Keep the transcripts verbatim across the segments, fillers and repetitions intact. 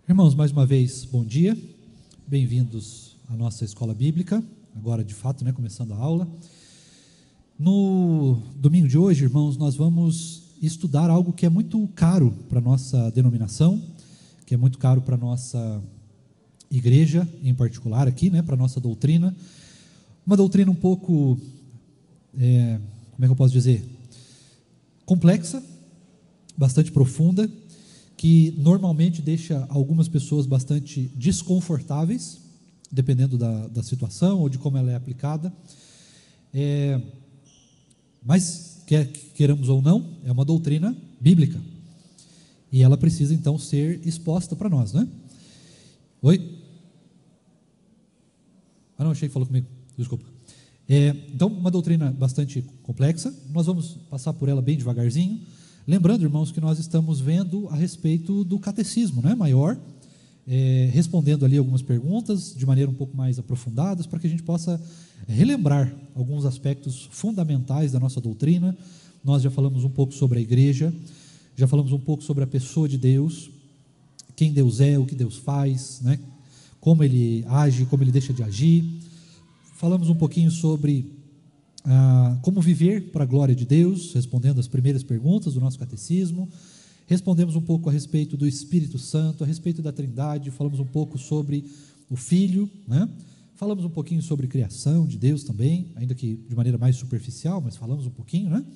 Irmãos, mais uma vez, bom dia, bem-vindos à nossa escola bíblica, agora de fato, né, começando a aula. No domingo de hoje, irmãos, nós vamos estudar algo que é muito caro para a nossa denominação, que é muito caro para a nossa igreja, em particular aqui, né, para a nossa doutrina, uma doutrina um pouco, é, como é que eu posso dizer, complexa, bastante profunda, que normalmente deixa algumas pessoas bastante desconfortáveis, dependendo da, da situação ou de como ela é aplicada, é, mas quer queiramos ou não, é uma doutrina bíblica, e ela precisa então ser exposta para nós, né? Oi? Ah não, achei que falou comigo, desculpa. É, então, uma doutrina bastante complexa, nós vamos passar por ela bem devagarzinho, lembrando, irmãos, que nós estamos vendo a respeito do catecismo, né, maior, é, respondendo ali algumas perguntas de maneira um pouco mais aprofundadas, para que a gente possa relembrar alguns aspectos fundamentais da nossa doutrina. Nós já falamos um pouco sobre a igreja, já falamos um pouco sobre a pessoa de Deus, quem Deus é, o que Deus faz, né, como Ele age, como Ele deixa de agir. Falamos um pouquinho sobre Ah, como viver para a glória de Deus, respondendo as primeiras perguntas do nosso catecismo. Respondemos um pouco a respeito do Espírito Santo, a respeito da Trindade, falamos um pouco sobre o Filho, né? Falamos um pouquinho sobre criação de Deus também, ainda que de maneira mais superficial, mas falamos um pouquinho, né?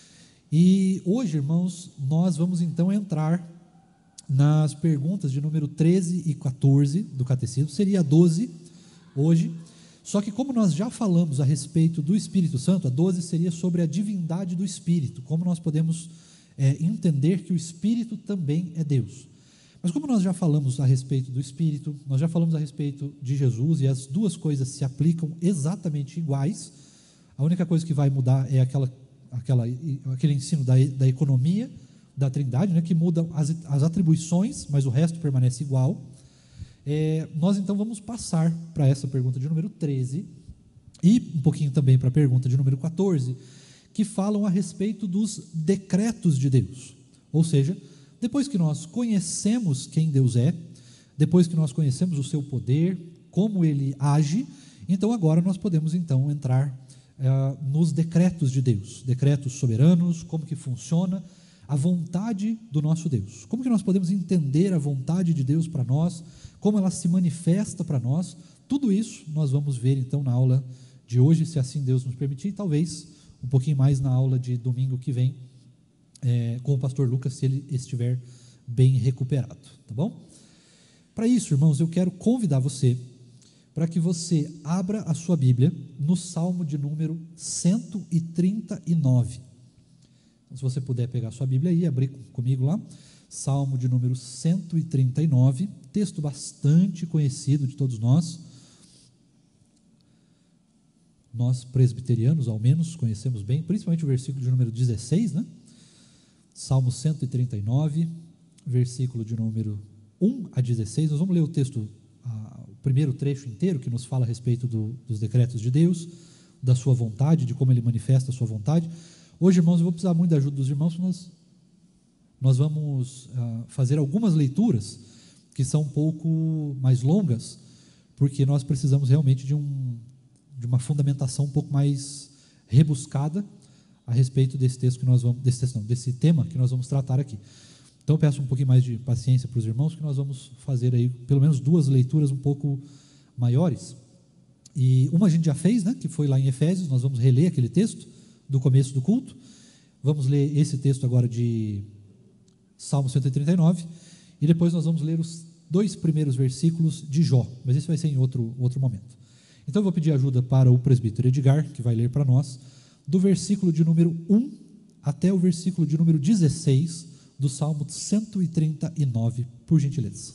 E hoje, irmãos, nós vamos então entrar nas perguntas de número treze e quatorze do catecismo, seria a doze hoje. Só que como nós já falamos a respeito do Espírito Santo, a doze seria sobre a divindade do Espírito, como nós podemos é, entender que o Espírito também é Deus. Mas como nós já falamos a respeito do Espírito, nós já falamos a respeito de Jesus, e as duas coisas se aplicam exatamente iguais, a única coisa que vai mudar é aquela, aquela, aquele ensino da, da economia, da Trindade, né, que muda as, as atribuições, mas o resto permanece igual. É, nós então vamos passar para essa pergunta de número treze e um pouquinho também para a pergunta de número quatorze, que falam a respeito dos decretos de Deus. Ou seja, depois que nós conhecemos quem Deus é, depois que nós conhecemos o seu poder, como Ele age, então agora nós podemos então entrar é, nos decretos de Deus, decretos soberanos, como que funciona a vontade do nosso Deus, como que nós podemos entender a vontade de Deus para nós, como ela se manifesta para nós. Tudo isso nós vamos ver então na aula de hoje, se assim Deus nos permitir, e talvez um pouquinho mais na aula de domingo que vem, é, com o pastor Lucas, se ele estiver bem recuperado, tá bom? Para isso, irmãos, eu quero convidar você para que você abra a sua Bíblia no Salmo de número cento e trinta e nove. Então, se você puder pegar a sua Bíblia aí, abrir comigo lá, Salmo de número cento e trinta e nove, texto bastante conhecido de todos nós, nós presbiterianos ao menos conhecemos bem, principalmente o versículo de número dezesseis, né? Salmo cento e trinta e nove, versículo de número um a dezesseis, nós vamos ler o texto, a, o primeiro trecho inteiro, que nos fala a respeito do, dos decretos de Deus, da sua vontade, de como Ele manifesta a sua vontade. Hoje, irmãos, eu vou precisar muito da ajuda dos irmãos, porque nós Nós vamos uh, fazer algumas leituras que são um pouco mais longas, porque nós precisamos realmente de, um, de uma fundamentação um pouco mais rebuscada a respeito desse texto que nós vamos, desse, texto, não, desse tema que nós vamos tratar aqui. Então eu peço um pouquinho mais de paciência para os irmãos, que nós vamos fazer aí pelo menos duas leituras um pouco maiores. E uma a gente já fez, né, que foi lá em Efésios, nós vamos reler aquele texto do começo do culto. Vamos ler esse texto agora de Salmo cento e trinta e nove, e depois nós vamos ler os dois primeiros versículos de Jó, mas esse vai ser em outro, outro momento. Então eu vou pedir ajuda para o presbítero Edgar, que vai ler para nós, do versículo de número um até o versículo de número dezesseis do Salmo cento e trinta e nove, por gentileza.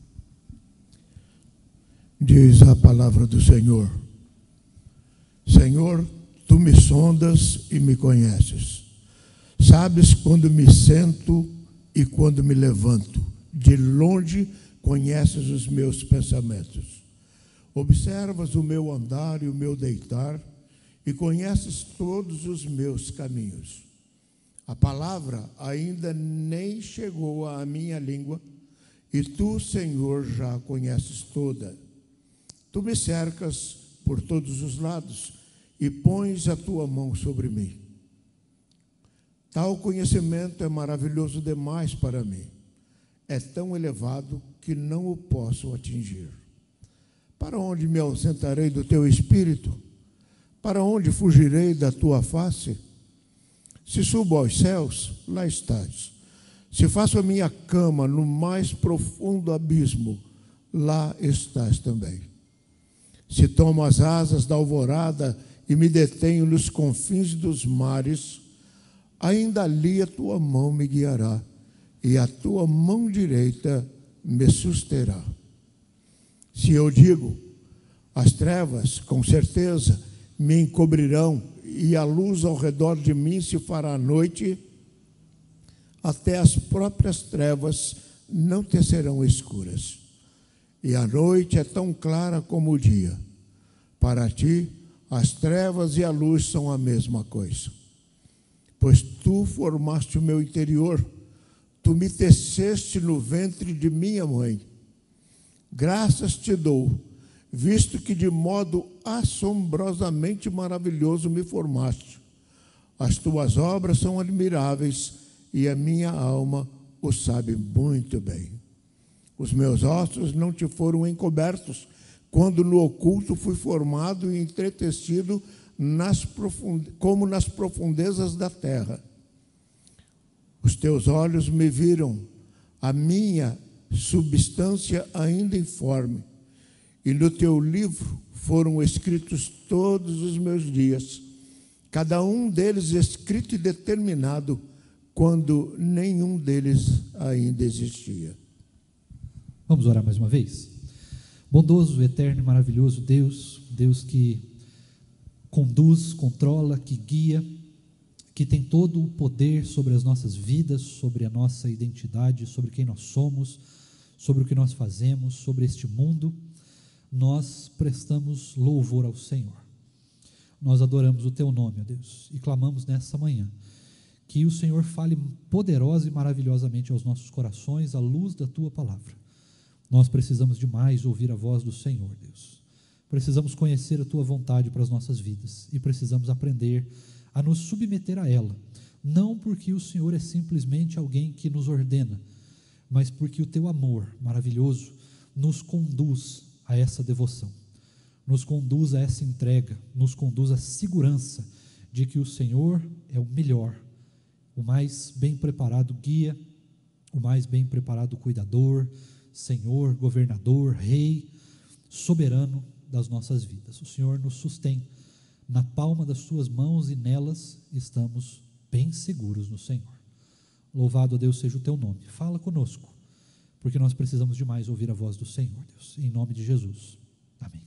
Diz a palavra do Senhor: Senhor, tu me sondas e me conheces, sabes quando me sento e quando me levanto, de longe conheces os meus pensamentos. Observas o meu andar e o meu deitar, e conheces todos os meus caminhos. A palavra ainda nem chegou à minha língua, e tu, Senhor, já a conheces toda. Tu me cercas por todos os lados e pões a tua mão sobre mim. Tal conhecimento é maravilhoso demais para mim. É tão elevado que não o posso atingir. Para onde me ausentarei do teu espírito? Para onde fugirei da tua face? Se subo aos céus, lá estás. Se faço a minha cama no mais profundo abismo, lá estás também. Se tomo as asas da alvorada e me detenho nos confins dos mares, ainda ali a tua mão me guiará e a tua mão direita me susterá. Se eu digo, as trevas, com certeza, me encobrirão e a luz ao redor de mim se fará noite, até as próprias trevas não te serão escuras. E a noite é tão clara como o dia. Para ti, as trevas e a luz são a mesma coisa. Pois tu formaste o meu interior, tu me teceste no ventre de minha mãe. Graças te dou, visto que de modo assombrosamente maravilhoso me formaste. As tuas obras são admiráveis e a minha alma o sabe muito bem. Os meus ossos não te foram encobertos, quando no oculto fui formado e entretecido nas profund... como nas profundezas da terra. Os teus olhos me viram, a minha substância ainda informe, e no teu livro foram escritos todos os meus dias, cada um deles escrito e determinado, quando nenhum deles ainda existia. Vamos orar mais uma vez? Bondoso, eterno e maravilhoso Deus, Deus que conduz, controla, que guia, que tem todo o poder sobre as nossas vidas, sobre a nossa identidade, sobre quem nós somos, sobre o que nós fazemos, sobre este mundo, nós prestamos louvor ao Senhor. Nós adoramos o Teu nome, ó Deus, e clamamos nessa manhã que o Senhor fale poderosa e maravilhosamente aos nossos corações à luz da Tua palavra. Nós precisamos demais ouvir a voz do Senhor, Deus. Precisamos conhecer a Tua vontade para as nossas vidas e precisamos aprender a nos submeter a ela, não porque o Senhor é simplesmente alguém que nos ordena, mas porque o Teu amor maravilhoso nos conduz a essa devoção, nos conduz a essa entrega, nos conduz à segurança de que o Senhor é o melhor, o mais bem preparado guia, o mais bem preparado cuidador, Senhor, governador, rei, soberano das nossas vidas. O Senhor nos sustém na palma das suas mãos e nelas estamos bem seguros no Senhor. Louvado a Deus seja o Teu nome. Fala conosco, porque nós precisamos demais ouvir a voz do Senhor, Deus, em nome de Jesus. Amém.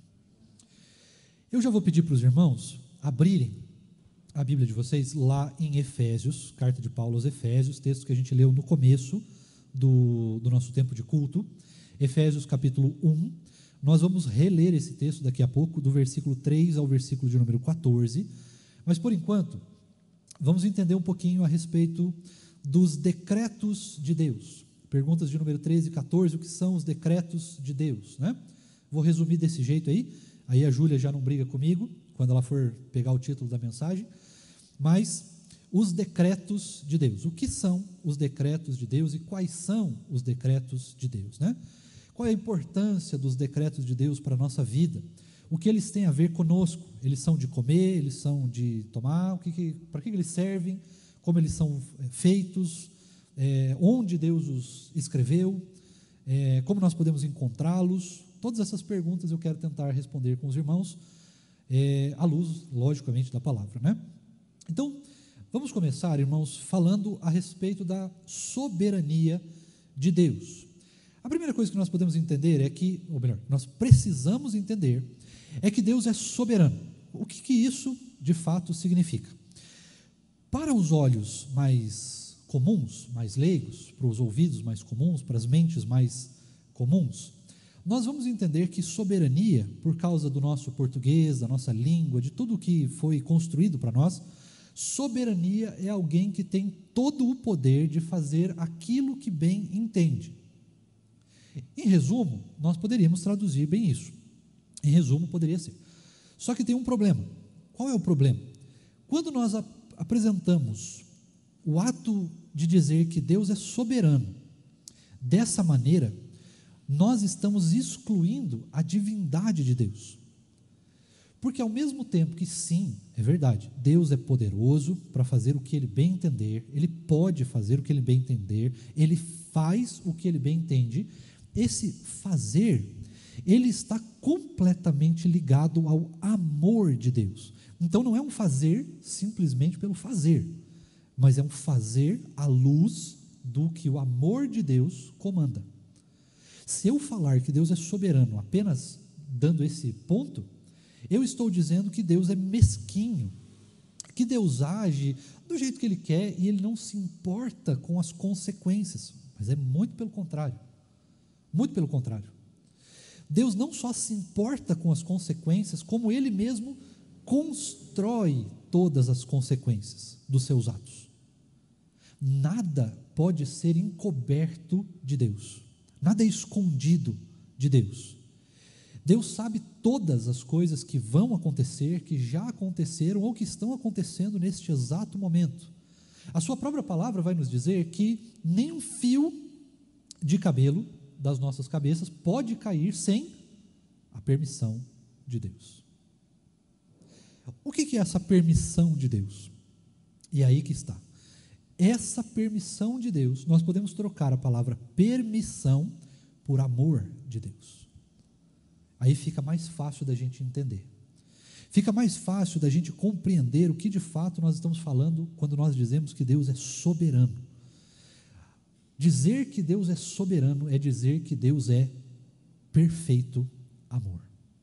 Eu já vou pedir para os irmãos abrirem a Bíblia de vocês lá em Efésios, carta de Paulo aos Efésios, texto que a gente leu no começo do, do nosso tempo de culto, Efésios capítulo um. Nós vamos reler esse texto daqui a pouco, do versículo três ao versículo de número quatorze, mas por enquanto, vamos entender um pouquinho a respeito dos decretos de Deus. Perguntas de número treze e quatorze, o que são os decretos de Deus, né? Vou resumir desse jeito aí, aí a Júlia já não briga comigo, quando ela for pegar o título da mensagem, mas os decretos de Deus, o que são os decretos de Deus e quais são os decretos de Deus, né? Qual é a importância dos decretos de Deus para a nossa vida? O que eles têm a ver conosco? Eles são de comer, eles são de tomar, o que que, para que eles servem, como eles são feitos, é, onde Deus os escreveu, é, como nós podemos encontrá-los? Todas essas perguntas eu quero tentar responder com os irmãos, é, à luz, logicamente, da palavra, né? Então, vamos começar, irmãos, falando a respeito da soberania de Deus. A primeira coisa que nós podemos entender é que, ou melhor, nós precisamos entender, é que Deus é soberano. O que, que isso, de fato, significa? Para os olhos mais comuns, mais leigos, para os ouvidos mais comuns, para as mentes mais comuns, nós vamos entender que soberania, por causa do nosso português, da nossa língua, de tudo que foi construído para nós, soberania é alguém que tem todo o poder de fazer aquilo que bem entende. Em resumo, nós poderíamos traduzir bem isso. Em resumo, poderia ser. Só que tem um problema. Qual é o problema? Quando nós ap- apresentamos o ato de dizer que Deus é soberano, dessa maneira, nós estamos excluindo a divindade de Deus. Porque ao mesmo tempo que sim, é verdade, Deus é poderoso para fazer o que Ele bem entender, Ele pode fazer o que Ele bem entender, Ele faz o que Ele bem entende, esse fazer, ele está completamente ligado ao amor de Deus. Então não é um fazer simplesmente pelo fazer, mas é um fazer à luz do que o amor de Deus comanda. Se eu falar que Deus é soberano apenas dando esse ponto, eu estou dizendo que Deus é mesquinho, que Deus age do jeito que Ele quer e Ele não se importa com as consequências, mas é muito pelo contrário, muito pelo contrário. Deus não só se importa com as consequências, como Ele mesmo constrói todas as consequências dos seus atos. Nada pode ser encoberto de Deus, nada é escondido de Deus. Deus sabe todas as coisas que vão acontecer, que já aconteceram ou que estão acontecendo neste exato momento. A sua própria palavra vai nos dizer que nem um fio de cabelo das nossas cabeças pode cair sem a permissão de Deus. O que é essa permissão de Deus? E aí que está. Essa permissão de Deus, nós podemos trocar a palavra permissão por amor de Deus. Aí fica mais fácil da gente entender. Fica mais fácil da gente compreender o que de fato nós estamos falando quando nós dizemos que Deus é soberano. Dizer que Deus é soberano é dizer que Deus é perfeito amor.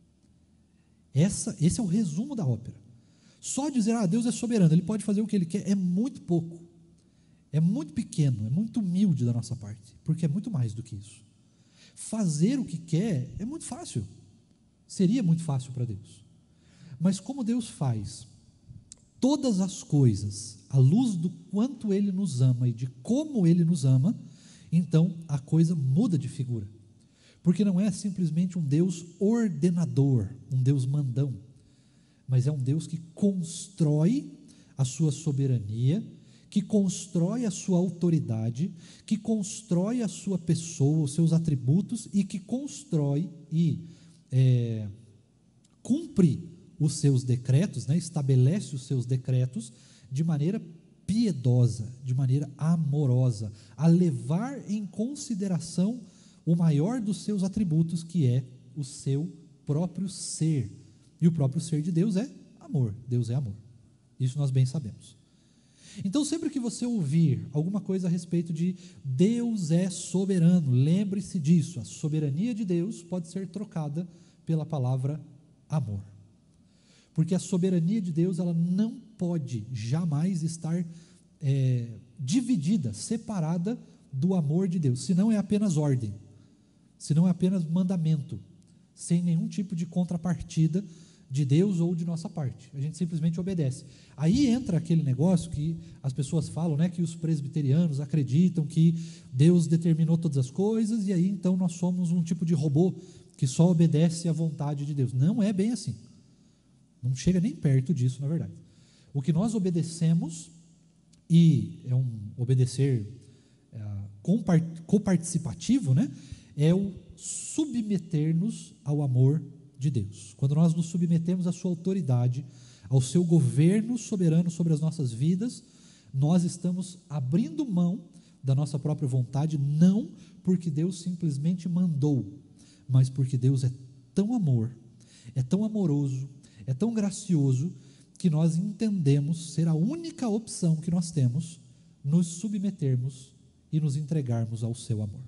Essa, esse é o resumo da ópera. Só dizer, ah, Deus é soberano, Ele pode fazer o que Ele quer, é muito pouco. É muito pequeno, é muito humilde da nossa parte, porque é muito mais do que isso. Fazer o que quer é muito fácil. Seria muito fácil para Deus. Mas como Deus faz todas as coisas à luz do quanto Ele nos ama e de como Ele nos ama, então a coisa muda de figura. Porque não é simplesmente um Deus ordenador, um Deus mandão, mas é um Deus que constrói a sua soberania, que constrói a sua autoridade, que constrói a sua pessoa, os seus atributos, e que constrói e é, cumpre os seus decretos, né, estabelece os seus decretos de maneira piedosa, de maneira amorosa, a levar em consideração o maior dos seus atributos, que é o seu próprio ser. E o próprio ser de Deus é amor. Deus é amor. Isso nós bem sabemos. Então, sempre que você ouvir alguma coisa a respeito de Deus é soberano, lembre-se disso. A soberania de Deus pode ser trocada pela palavra amor. Porque a soberania de Deus, ela não pode jamais estar é, dividida, separada do amor de Deus. Senão é apenas ordem, senão é apenas mandamento, sem nenhum tipo de contrapartida de Deus ou de nossa parte. A gente simplesmente obedece. Aí entra aquele negócio que as pessoas falam, né, que os presbiterianos acreditam que Deus determinou todas as coisas e aí então nós somos um tipo de robô que só obedece à vontade de Deus. Não é bem assim. Não chega nem perto disso, na verdade. O que nós obedecemos, e é um obedecer é, coparticipativo, né, é o submeter-nos ao amor de Deus. Quando nós nos submetemos à sua autoridade, ao seu governo soberano sobre as nossas vidas, nós estamos abrindo mão da nossa própria vontade, não porque Deus simplesmente mandou, mas porque Deus é tão amor, é tão amoroso, é tão gracioso, que nós entendemos ser a única opção que nós temos, nos submetermos e nos entregarmos ao seu amor.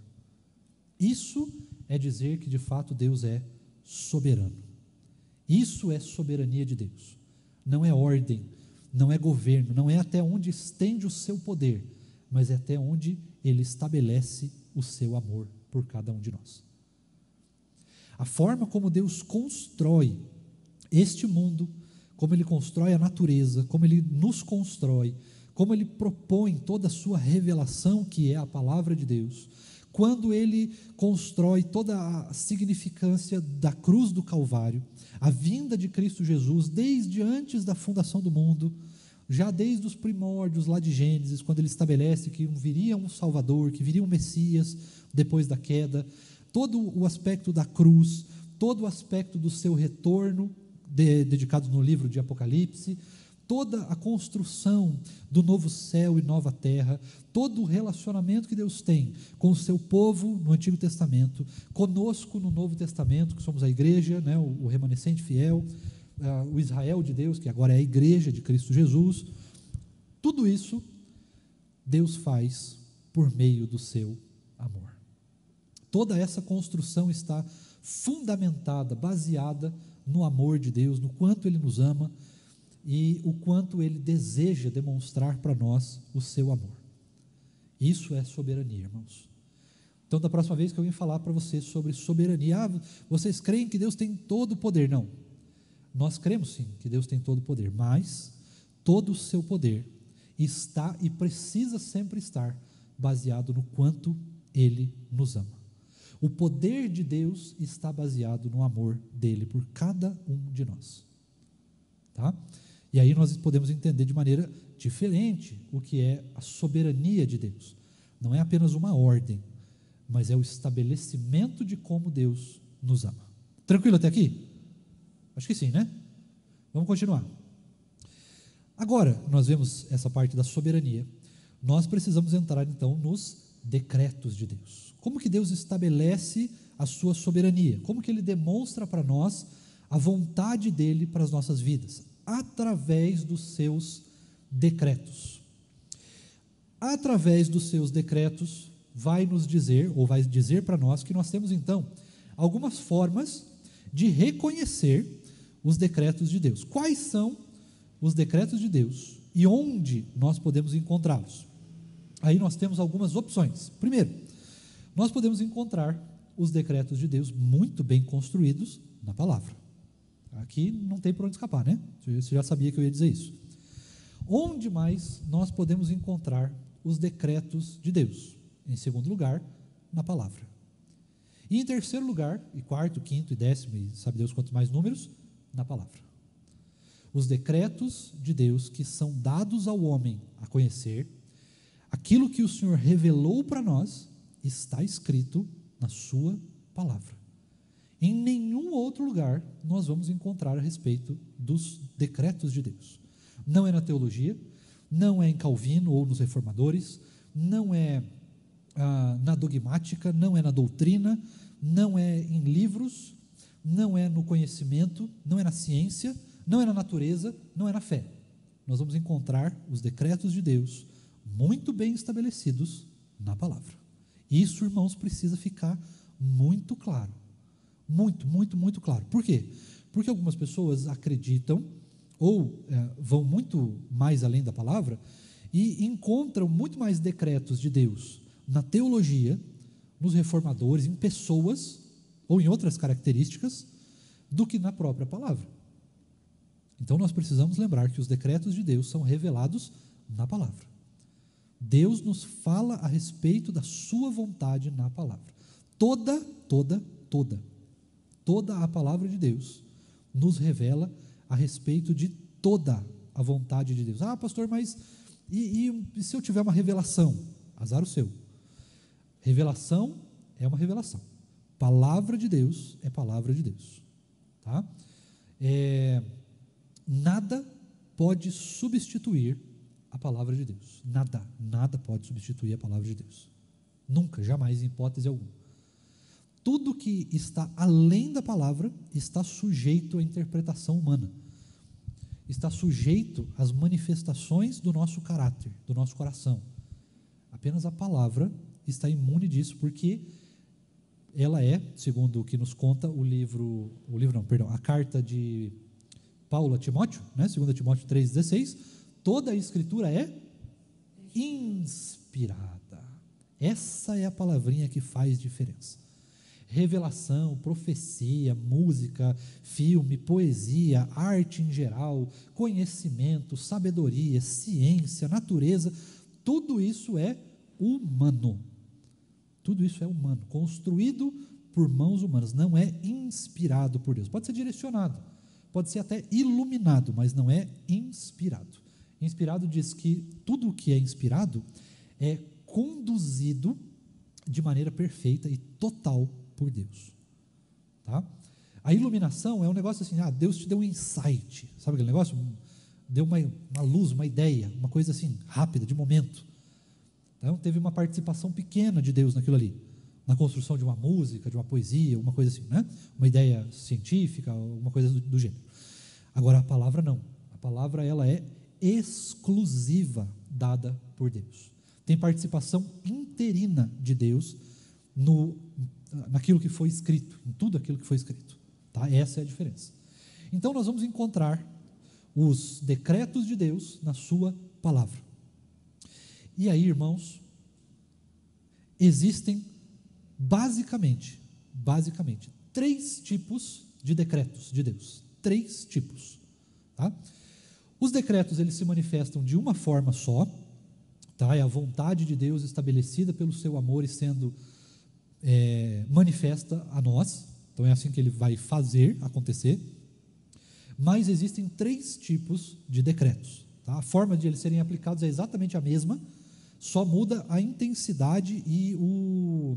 Isso é dizer que de fato Deus é soberano. Isso é soberania de Deus. Não é ordem, não é governo, não é até onde estende o seu poder, mas é até onde Ele estabelece o seu amor por cada um de nós. A forma como Deus constrói este mundo, como Ele constrói a natureza, como Ele nos constrói, como Ele propõe toda a sua revelação, que é a palavra de Deus, quando ele constrói toda a significância da cruz do Calvário, a vinda de Cristo Jesus, desde antes da fundação do mundo, já desde os primórdios lá de Gênesis, quando ele estabelece que viria um Salvador, que viria um Messias depois da queda, todo o aspecto da cruz, todo o aspecto do seu retorno, de, dedicado no livro de Apocalipse, toda a construção do novo céu e nova terra, todo o relacionamento que Deus tem com o seu povo no Antigo Testamento, conosco no Novo Testamento, que somos a igreja, né, o, o remanescente fiel, uh, o Israel de Deus, que agora é a igreja de Cristo Jesus, tudo isso Deus faz por meio do seu amor. Toda essa construção está fundamentada, baseada no amor de Deus, no quanto Ele nos ama e o quanto Ele deseja demonstrar para nós o seu amor. Isso é soberania, irmãos. Então, da próxima vez que alguém falar para vocês sobre soberania, ah, vocês creem que Deus tem todo o poder? Não. Nós cremos sim que Deus tem todo o poder, mas todo o seu poder está e precisa sempre estar baseado no quanto Ele nos ama. O poder de Deus está baseado no amor dele por cada um de nós. Tá? E aí nós podemos entender de maneira diferente o que é a soberania de Deus. Não é apenas uma ordem, mas é o estabelecimento de como Deus nos ama. Tranquilo até aqui? Acho que sim, né? Vamos continuar. Agora, nós vemos essa parte da soberania. Nós precisamos entrar então nos decretos de Deus. Como que Deus estabelece a sua soberania? Como que Ele demonstra para nós a vontade dEle para as nossas vidas? Através dos seus decretos. Através dos seus decretos, vai nos dizer, ou vai dizer para nós, que nós temos então algumas formas de reconhecer os decretos de Deus. Quais são os decretos de Deus e onde nós podemos encontrá-los? Aí nós temos algumas opções. Primeiro, nós podemos encontrar os decretos de Deus muito bem construídos na palavra. Aqui não tem por onde escapar, né? Você já sabia que eu ia dizer isso. Onde mais nós podemos encontrar os decretos de Deus? Em segundo lugar, na palavra. E em terceiro lugar, e quarto, quinto e décimo, e sabe Deus quantos mais números? Na palavra. Os decretos de Deus que são dados ao homem a conhecer, aquilo que o Senhor revelou para nós, está escrito na sua palavra. Em nenhum outro lugar nós vamos encontrar a respeito dos decretos de Deus. Não é na teologia, não é em Calvino ou nos reformadores, não é ah, na dogmática, não é na doutrina, não é em livros, não é no conhecimento, não é na ciência, não é na natureza, não é na fé. Nós vamos encontrar os decretos de Deus muito bem estabelecidos na palavra. Isso, irmãos, precisa ficar muito claro. Muito, muito, muito claro. Por quê? Porque algumas pessoas acreditam ou é, vão muito mais além da palavra e encontram muito mais decretos de Deus na teologia, nos reformadores, em pessoas ou em outras características do que na própria palavra. Então nós precisamos lembrar que os decretos de Deus são revelados na palavra. Deus nos fala a respeito da sua vontade na palavra. Toda, toda, toda, toda a palavra de Deus nos revela a respeito de toda a vontade de Deus. Ah, pastor, mas e, e, e se eu tiver uma revelação? Azar o seu. Revelação é uma revelação. Palavra de Deus é palavra de Deus. Tá? É, nada pode substituir a palavra de Deus. Nada, nada pode substituir a palavra de Deus. Nunca, jamais, em hipótese alguma. Tudo que está além da palavra está sujeito à interpretação humana. Está sujeito às manifestações do nosso caráter, do nosso coração. Apenas a palavra está imune disso, porque ela é, segundo o que nos conta o livro, o livro não, perdão, a carta de Paulo a Timóteo, né, segunda Timóteo três, dezesseis, toda a escritura é inspirada. Essa é a palavrinha que faz diferença. Revelação, profecia, música, filme, poesia, arte em geral, conhecimento, sabedoria, ciência, natureza, tudo isso é humano. Tudo isso é humano, construído por mãos humanas, não é inspirado por Deus. Pode ser direcionado, pode ser até iluminado, mas não é inspirado. Inspirado diz que tudo o que é inspirado é conduzido de maneira perfeita e total por Deus. Tá? A iluminação é um negócio assim, ah, Deus te deu um insight, sabe aquele negócio? Deu uma, uma luz, uma ideia, uma coisa assim, rápida, de momento. Então, teve uma participação pequena de Deus naquilo ali, na construção de uma música, de uma poesia, uma coisa assim, né? Uma ideia científica, alguma coisa do, do gênero. Agora, a palavra não. A palavra, ela é exclusiva, dada por Deus. Tem participação interina de Deus no, naquilo que foi escrito, em tudo aquilo que foi escrito. Tá? Essa é a diferença. Então, nós vamos encontrar os decretos de Deus na sua palavra. E aí, irmãos, existem basicamente, basicamente, três tipos de decretos de Deus. Três tipos. Tá? Os decretos, eles se manifestam de uma forma só, tá? É a vontade de Deus estabelecida pelo seu amor e sendo é, manifesta a nós. Então é assim que ele vai fazer acontecer. Mas existem três tipos de decretos. Tá? A forma de eles serem aplicados é exatamente a mesma, só muda a intensidade e o,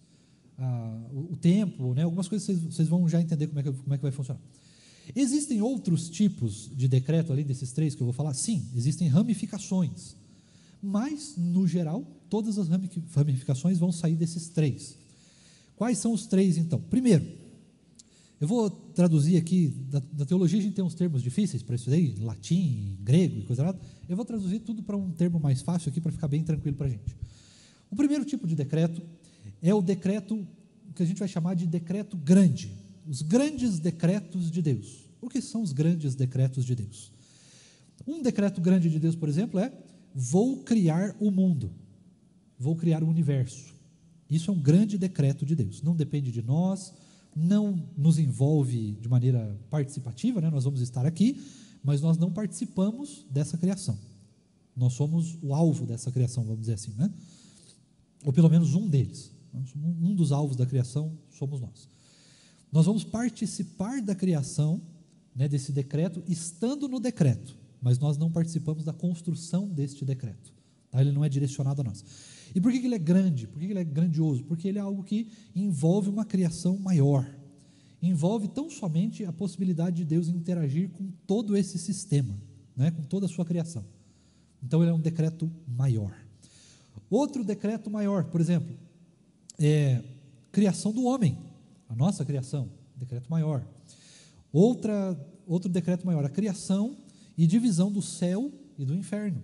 a, o tempo, né? Algumas coisas vocês, vocês vão já entender como é, que, como é que vai funcionar. Existem outros tipos de decreto, além desses três que eu vou falar? Sim, existem ramificações, mas, no geral, todas as ramificações vão sair desses três. Quais são os três, então? Primeiro, eu vou traduzir aqui, da, da teologia a gente tem uns termos difíceis para isso aí, latim, grego e coisa lá. Eu vou traduzir tudo para um termo mais fácil aqui, para ficar bem tranquilo para a gente. O primeiro tipo de decreto é o decreto que a gente vai chamar de decreto grande, os grandes decretos de Deus. O que são os grandes decretos de Deus? Um decreto grande de Deus, por exemplo, é: vou criar o mundo, vou criar o universo. Isso é um grande decreto de Deus, não depende de nós, não nos envolve de maneira participativa, né? Nós vamos estar aqui, mas nós não participamos dessa criação. Nós somos o alvo dessa criação, vamos dizer assim, né? Ou pelo menos um deles. Um dos alvos da criação somos nós. Nós vamos participar da criação, né, desse decreto, estando no decreto, mas nós não participamos da construção deste decreto. Tá? Ele não é direcionado a nós. E por que que ele é grande? Por que que ele é grandioso? Porque ele é algo que envolve uma criação maior. Envolve tão somente a possibilidade de Deus interagir com todo esse sistema, né, com toda a sua criação. Então ele é um decreto maior. Outro decreto maior, por exemplo, é criação do homem, a nossa criação, decreto maior. Outra, outro decreto maior, a criação e divisão do céu e do inferno.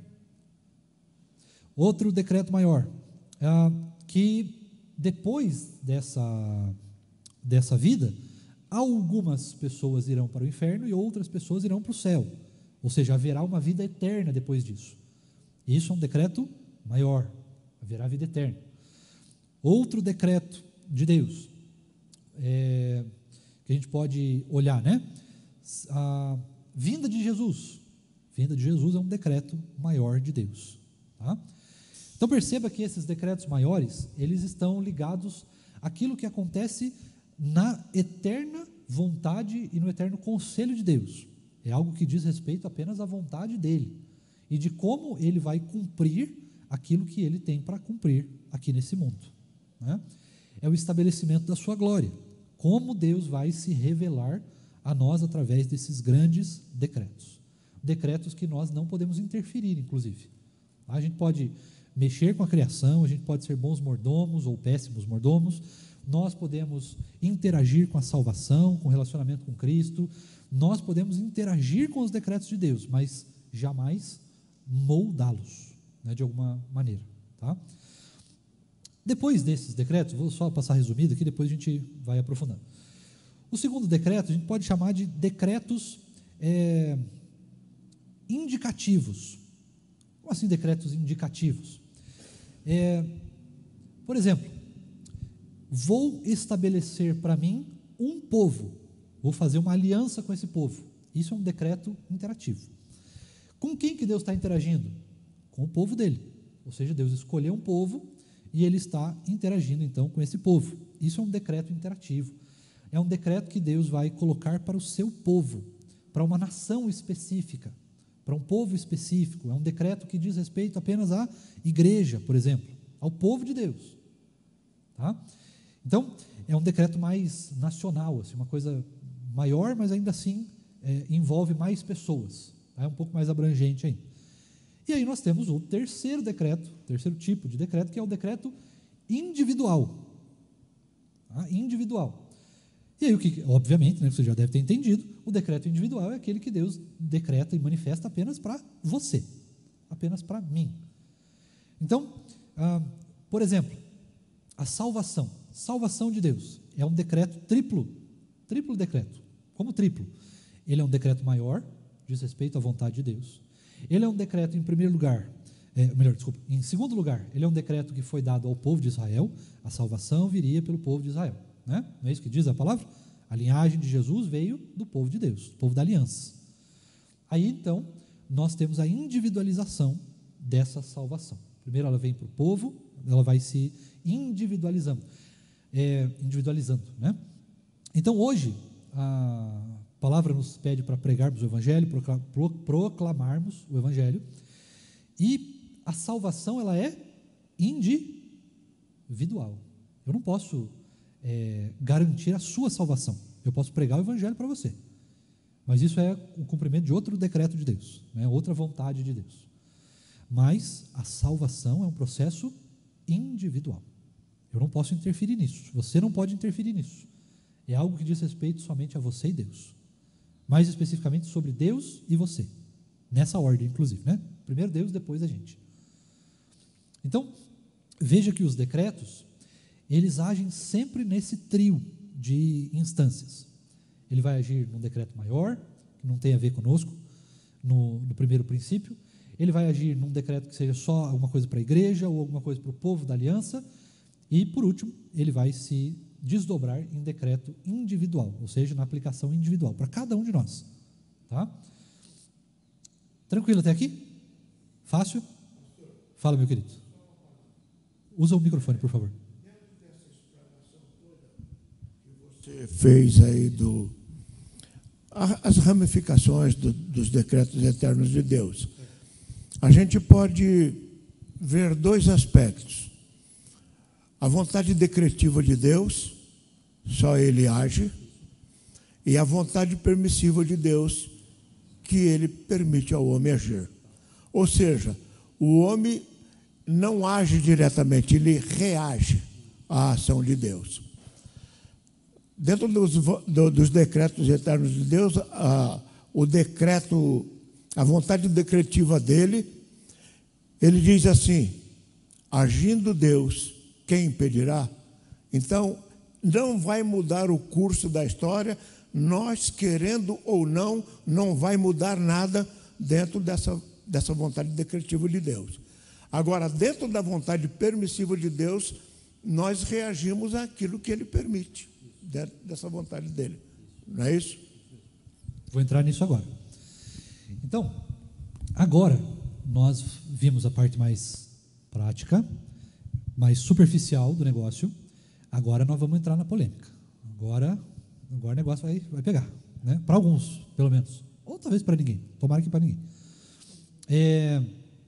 Outro decreto maior, ah, que depois dessa, dessa vida, algumas pessoas irão para o inferno e outras pessoas irão para o céu. Ou seja, haverá uma vida eterna depois disso. Isso é um decreto maior, haverá vida eterna. Outro decreto de Deus, é, que a gente pode olhar, né? A vinda de Jesus. A vinda de Jesus é um decreto maior de Deus. Tá? Então perceba que esses decretos maiores, eles estão ligados àquilo que acontece na eterna vontade e no eterno conselho de Deus. É algo que diz respeito apenas à vontade dele e de como ele vai cumprir aquilo que ele tem para cumprir aqui nesse mundo, né? É o estabelecimento da sua glória, como Deus vai se revelar a nós através desses grandes decretos, decretos que nós não podemos interferir, inclusive. A gente pode mexer com a criação, a gente pode ser bons mordomos ou péssimos mordomos, nós podemos interagir com a salvação, com o relacionamento com Cristo, nós podemos interagir com os decretos de Deus, mas jamais moldá-los, né, de alguma maneira. Tá? Depois desses decretos, vou só passar resumido aqui, depois a gente vai aprofundando. O segundo decreto, a gente pode chamar de decretos é, indicativos. Como assim decretos indicativos? É, por exemplo, vou estabelecer para mim um povo, vou fazer uma aliança com esse povo. Isso é um decreto interativo. Com quem que Deus está interagindo? Com o povo dele. Ou seja, Deus escolheu um povo e ele está interagindo então com esse povo. Isso é um decreto interativo. É um decreto que Deus vai colocar para o seu povo, para uma nação específica, para um povo específico. É um decreto que diz respeito apenas à igreja, por exemplo, ao povo de Deus. Tá? Então, é um decreto mais nacional, assim, uma coisa maior, mas ainda assim é, envolve mais pessoas. Tá? É um pouco mais abrangente ainda. E aí nós temos o terceiro decreto, terceiro tipo de decreto, que é o decreto individual. Tá? Individual. E aí, o que, obviamente, né, você já deve ter entendido, o decreto individual é aquele que Deus decreta e manifesta apenas para você, apenas para mim. Então, ah, por exemplo, a salvação, salvação de Deus, é um decreto triplo, triplo decreto. Como triplo? Ele é um decreto maior, diz respeito à vontade de Deus. Ele é um decreto, em primeiro lugar, é, melhor, desculpa, em segundo lugar, ele é um decreto que foi dado ao povo de Israel, a salvação viria pelo povo de Israel. Né? Não é isso que diz a palavra? A linhagem de Jesus veio do povo de Deus, do povo da aliança. Aí, então, nós temos a individualização dessa salvação. Primeiro ela vem para o povo, ela vai se individualizando. É, individualizando, né? Então, hoje, a palavra nos pede para pregarmos o Evangelho, proclamarmos o Evangelho, e a salvação, ela é individual. Eu não posso é, garantir a sua salvação. Eu posso pregar o Evangelho para você, mas isso é o cumprimento de outro decreto de Deus, né? Outra vontade de Deus. Mas a salvação é um processo individual. Eu não posso interferir nisso, você não pode interferir nisso. É algo que diz respeito somente a você e Deus. Mais especificamente sobre Deus e você. Nessa ordem, inclusive, né? Primeiro Deus, depois a gente. Então, veja que os decretos, eles agem sempre nesse trio de instâncias. Ele vai agir num decreto maior, que não tem a ver conosco, no, no primeiro princípio. Ele vai agir num decreto que seja só alguma coisa para a igreja, ou alguma coisa para o povo da aliança. E, por último, ele vai se desdobrar em decreto individual, ou seja, na aplicação individual, para cada um de nós. Tá? Tranquilo até aqui? Fácil? Fala, meu querido. Usa o microfone, por favor. Você fez aí do, as ramificações do, dos decretos eternos de Deus. A gente pode ver dois aspectos. A vontade decretiva de Deus, só Ele age, e a vontade permissiva de Deus, que Ele permite ao homem agir. Ou seja, o homem não age diretamente, ele reage à ação de Deus. Dentro dos, do, dos decretos eternos de Deus, a, o decreto, a vontade decretiva dele, ele diz assim: agindo Deus, quem impedirá? Então, não vai mudar o curso da história, nós querendo ou não, não vai mudar nada dentro dessa, dessa vontade decretiva de Deus. Agora, dentro da vontade permissiva de Deus, nós reagimos àquilo que Ele permite, dentro dessa vontade dEle. Não é isso? Vou entrar nisso agora. Então, agora, nós vimos a parte mais prática, mais superficial do negócio. Agora nós vamos entrar na polêmica. Agora, agora o negócio vai, vai pegar, né? Para alguns, pelo menos. Ou talvez para ninguém. Tomara que para ninguém. É,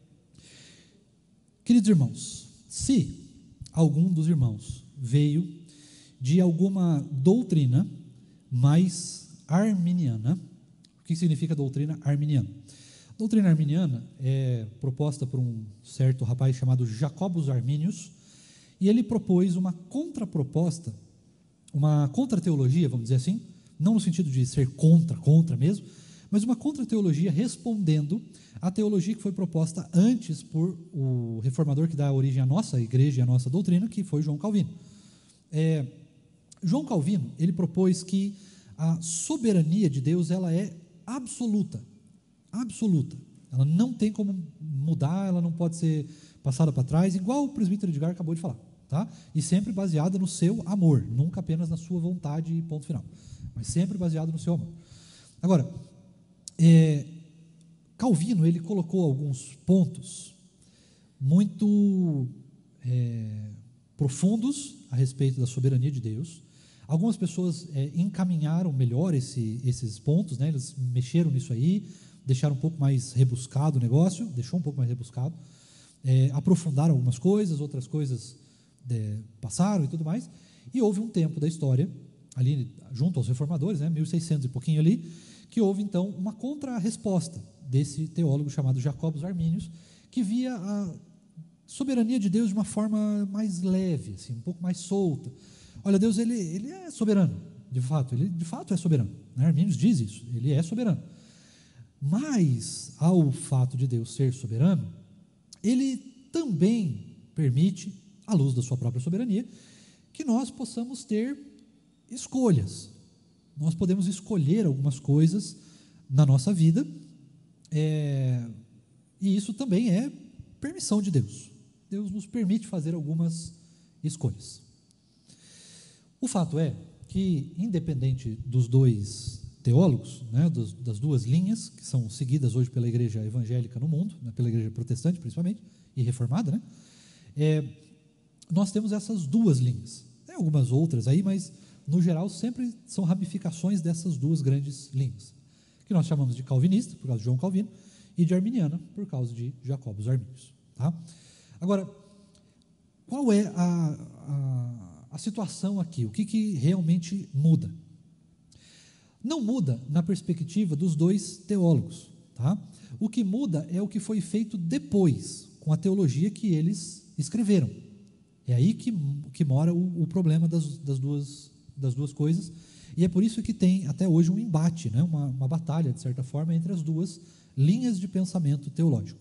queridos irmãos, se algum dos irmãos veio de alguma doutrina mais arminiana, o que significa doutrina arminiana? Doutrina arminiana é proposta por um certo rapaz chamado Jacobus Arminius, e ele propôs uma contraproposta, uma contra-teologia, vamos dizer assim, não no sentido de ser contra, contra mesmo, mas uma contra-teologia respondendo à teologia que foi proposta antes por o reformador que dá origem à nossa igreja e à nossa doutrina, que foi João Calvino. É, João Calvino, ele propôs que a soberania de Deus, ela é absoluta, absoluta, ela não tem como mudar, ela não pode ser passada para trás, igual o presbítero Edgar acabou de falar. Tá? E sempre baseada no seu amor, nunca apenas na sua vontade e ponto final, mas sempre baseado no seu amor. Agora, é, Calvino, ele colocou alguns pontos muito é, profundos a respeito da soberania de Deus. Algumas pessoas é, encaminharam melhor esse, esses pontos, né? Eles mexeram nisso aí, deixaram um pouco mais rebuscado o negócio, deixou um pouco mais rebuscado, é, aprofundaram algumas coisas, outras coisas é, passaram e tudo mais, e houve um tempo da história, ali junto aos reformadores, né, mil e seiscentos e pouquinho ali, que houve então uma contra-resposta desse teólogo chamado Jacobus Arminius, que via a soberania de Deus de uma forma mais leve, assim, um pouco mais solta. Olha, Deus ele, ele é soberano, de fato, ele de fato é soberano, né? Arminius diz isso, ele é soberano. Mas, ao fato de Deus ser soberano, ele também permite, à luz da sua própria soberania, que nós possamos ter escolhas. Nós podemos escolher algumas coisas na nossa vida, é, e isso também é permissão de Deus. Deus nos permite fazer algumas escolhas. O fato é que, independente dos dois teólogos, né, dos, das duas linhas que são seguidas hoje pela igreja evangélica no mundo, né, pela igreja protestante principalmente, e reformada, né, é, nós temos essas duas linhas. Tem algumas outras aí, mas, no geral, sempre são ramificações dessas duas grandes linhas, que nós chamamos de calvinista, por causa de João Calvino, e de arminiana, por causa de Jacobus Arminius. Tá? Agora, qual é a, a, a situação aqui? O que, que realmente muda? Não muda na perspectiva dos dois teólogos. Tá? O que muda é o que foi feito depois, com a teologia que eles escreveram. É aí que, que mora o, o problema das, das, duas, das duas coisas, e é por isso que tem até hoje um embate, né? uma, uma batalha, de certa forma, entre as duas linhas de pensamento teológico.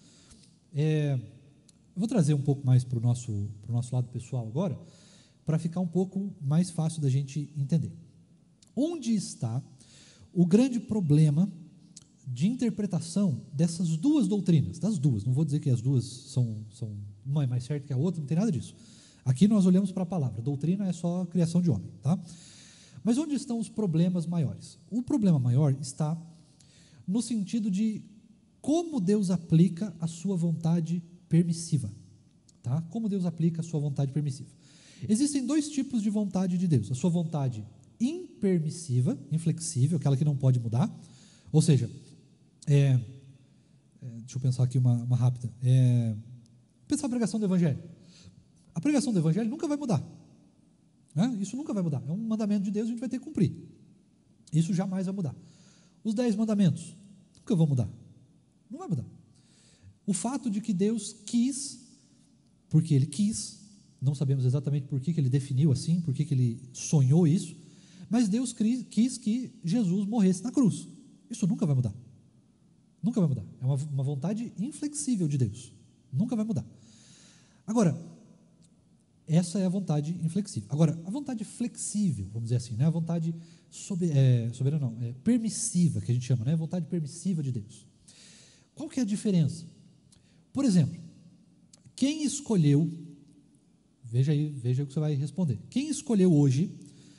É, eu vou trazer um pouco mais para o nosso, para o nosso lado pessoal agora, para ficar um pouco mais fácil da gente entender. Onde está o grande problema de interpretação dessas duas doutrinas? Das duas, não vou dizer que as duas são, são uma é mais certa que a outra, não tem nada disso. Aqui nós olhamos para a palavra, doutrina é só criação de homem. Tá? Mas onde estão os problemas maiores? O problema maior está no sentido de como Deus aplica a sua vontade permissiva. Tá? Como Deus aplica a sua vontade permissiva. Existem dois tipos de vontade de Deus. A sua vontade impermissiva, inflexível, aquela que não pode mudar. Ou seja, é, é, deixa eu pensar aqui uma, uma rápida. É, pensar a pregação do Evangelho. A pregação do Evangelho nunca vai mudar. Né? Isso nunca vai mudar. É um mandamento de Deus, a gente vai ter que cumprir. Isso jamais vai mudar. Os dez mandamentos nunca vão mudar. Não vai mudar. O fato de que Deus quis, porque Ele quis, não sabemos exatamente por que, que Ele definiu assim, por que, que Ele sonhou isso, mas Deus quis que Jesus morresse na cruz. Isso nunca vai mudar. Nunca vai mudar. É uma, uma vontade inflexível de Deus. Nunca vai mudar. Agora, essa é a vontade inflexível. Agora, a vontade flexível, vamos dizer assim, né? A vontade sober, é, soberana, não, é permissiva, que a gente chama, né? A vontade permissiva de Deus. Qual que é a diferença? Por exemplo, quem escolheu, veja aí, veja o que você vai responder. Quem escolheu hoje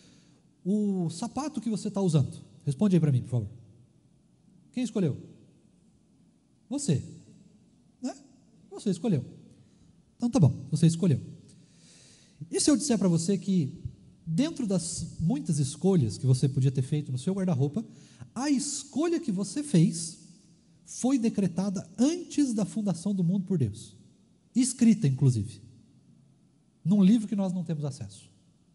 o sapato que você está usando? Responde aí para mim, por favor. Quem escolheu? Você. Né? Você escolheu. Então tá bom, você escolheu. E se eu disser para você que, dentro das muitas escolhas que você podia ter feito no seu guarda-roupa, a escolha que você fez foi decretada antes da fundação do mundo por Deus, escrita inclusive, num livro que nós não temos acesso.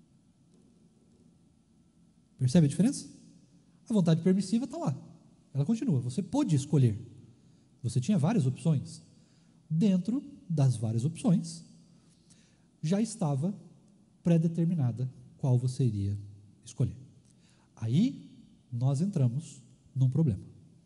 Percebe a diferença? A vontade permissiva está lá, ela continua, você pôde escolher, você tinha várias opções. Dentro das várias opções, já estava pré-determinada qual você iria escolher. Aí nós entramos num problema.